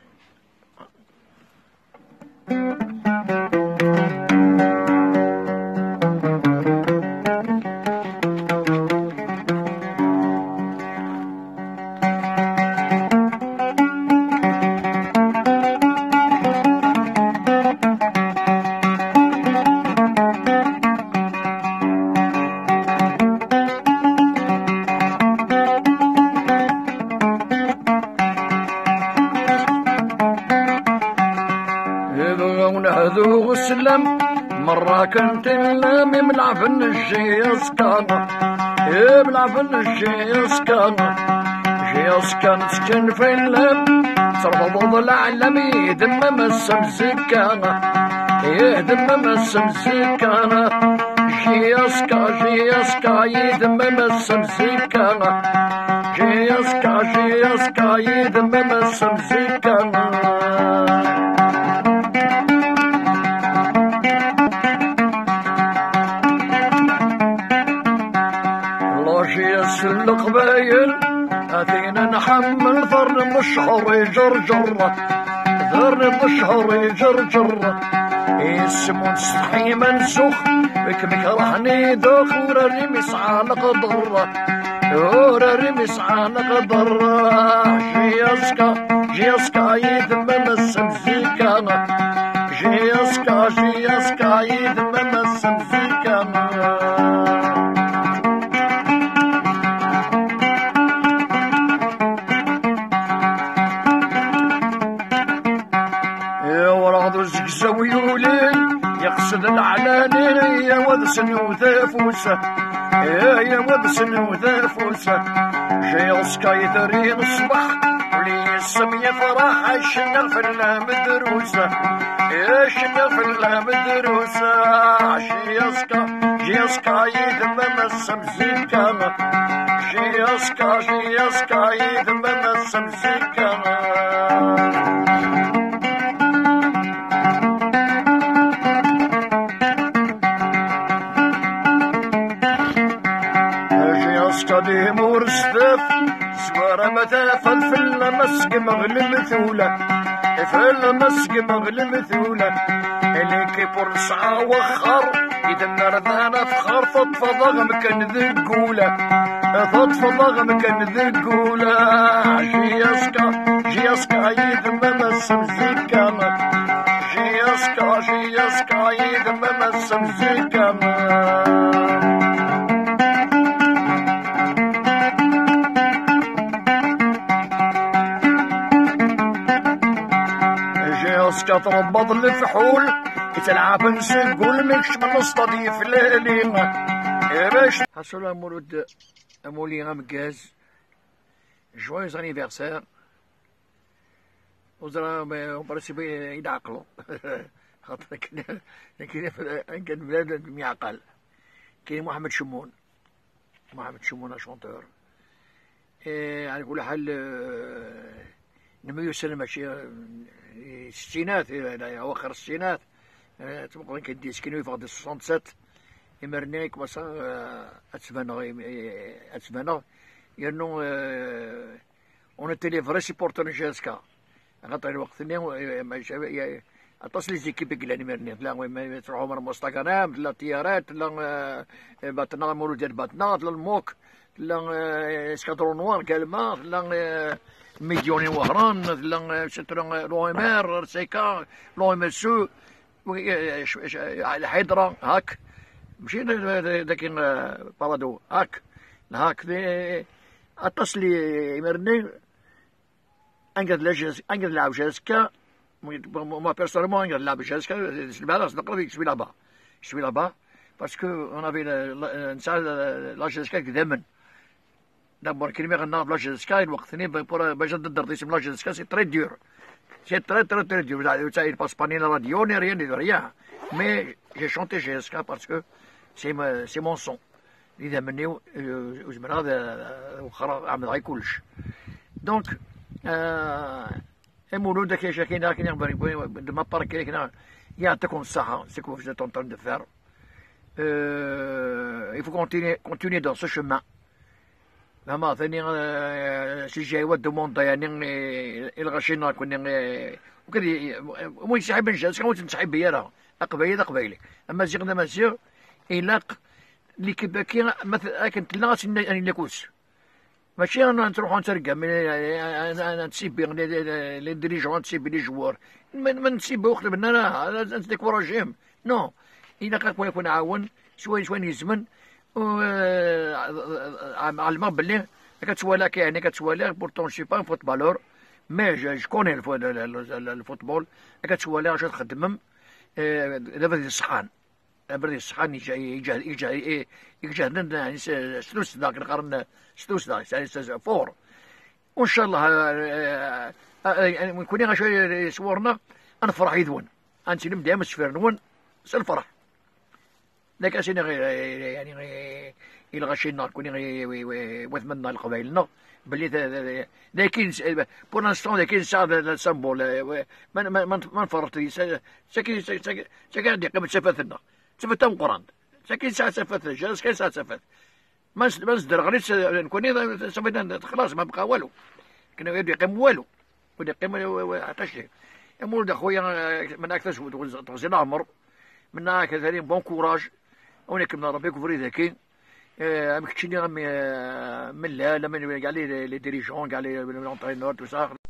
مرة كنت نلامي ملعفن الجياس كان ملعفن الجياس كان جياس كان سكن في اللم صرفض العلم يدمم السمسكان يدمم السمسكان جياس كا يدمم السمسكان جياس كا يدمم السمسكان القبايل أثينا نحمل ثرن الشهر يجرجر ثرن الشهر يجرجر يسمون صحي منسوخ بك رحني دخور الرمس على قدر الرمس على قدر جياسكا يذمم السمسيكان جياسكا يذمم السمسيكان يقصد العلاني يا ودسن وذافوسه يا ودسن وذافوسه جياسكا يثرين الصبح ولي السم يفرح الشنا في المدروسه الشنا في المدروسه جياسكا يذمم السمسكان جياسكا يذمم السمسكان قدي مرسدف سوار مثافل في المسك مغلم ثولة في المسك مغلم ثولة اللي كيبور ساعة وخر إذا نردانا فخر تطفضغ مكان ذقولة تطفضغ مكان ذقولة جياسكا يذمم السمسكان جياسكا يذمم السمسكان تربض الفحول تلعب نسقول مش من نستضيف ليلين يا باش حصل مولود مولي غامكاز جويز انيفرسير وزرا برسي يدعقلو خاطر كاين بلاد يعقل كاين محمد شمون شونتور على كل حال نميو سنة ماشي الستينات اواخر الستينات تبقى كدي سكينو في 67 يمرني كمسا اتسبانا يانو اون تي لي فري سيبورتور جيسكا خاطر الوقت اللي اتصل لي زيكيب كلاني مرني لا تروحوا من مستقرام لا طيارات لا باتنا مولود ديال باتنا لا الموك لا اسكادرون نوار كالما لا مليونين وهران لا شترون لو ام ار سيكا لو ام اس الحيدره هاك ماشي ذاك بارادو هاك اتصل لي مرني انقد نلعب جاسكا. Moi, personnellement, il y a de la bêtise. Je suis là-bas parce qu'on avait une salle, la Jessica qui démon. D'abord, quand il y a la Jessica, il pour la Jessica, c'est très dur. C'est très dur. Il ne passe pas ni la radio, ni rien. Mais j'ai chanté Jessica parce que c'est mon son. Il est amené au donc, المولود كاين de ma part كاين يعطيكم الصحة c'est que vous êtes en train de faire. Il faut continuer dans ce chemin. زعما ثاني شي جاي ودو يعني الغشينا كنا وكذا مو يسحب نجاز كما تنسحب بيا راه قبيلي اما زيغنا ما زيغ إلاق اللي كيباكي مثلا كنت لا اني نكوس ماشي انا نروحو نترقى انا نسيبي لي ديريجون نسيبي لي جوار ما نسيبي وقت بنا لا نديكوراجيهم نو إلا يكون عاون شوي يزمن علما بلي كتسوالى يعني كتسوالى بورتون شي با فوتبالور مي جو كوني الفوتبول كتسوالى واش تخدم دابا ديال الصحان يجهد يعني سلوس ذاك القرن سلوس ذاك فور وان شاء الله نكون غاشي صورنا نفرح يذون انت نبدا مسفر نون الفرح لك اسيني يعني الى غاشي النار كوني وثمنا القبائلنا بلي لكن بور لانستون لكن صعب السامبول ما نفرط ساكن قبل سفاثنا سفت القران ساكن ساعه سفاث جالس كاين ساعه سفاث ما نصدر غير نكوني صافي خلاص ما بقى والو كنا يبدا يقيم والو ودا يقيم حتى شي يا مولد اخويا من اكثر تغزي العمر من كذلك بون كوراج ونك من ربي كفري ذكي مكتشيني من لا من كاع لي ديريجون كاع لي لونترينور تو سا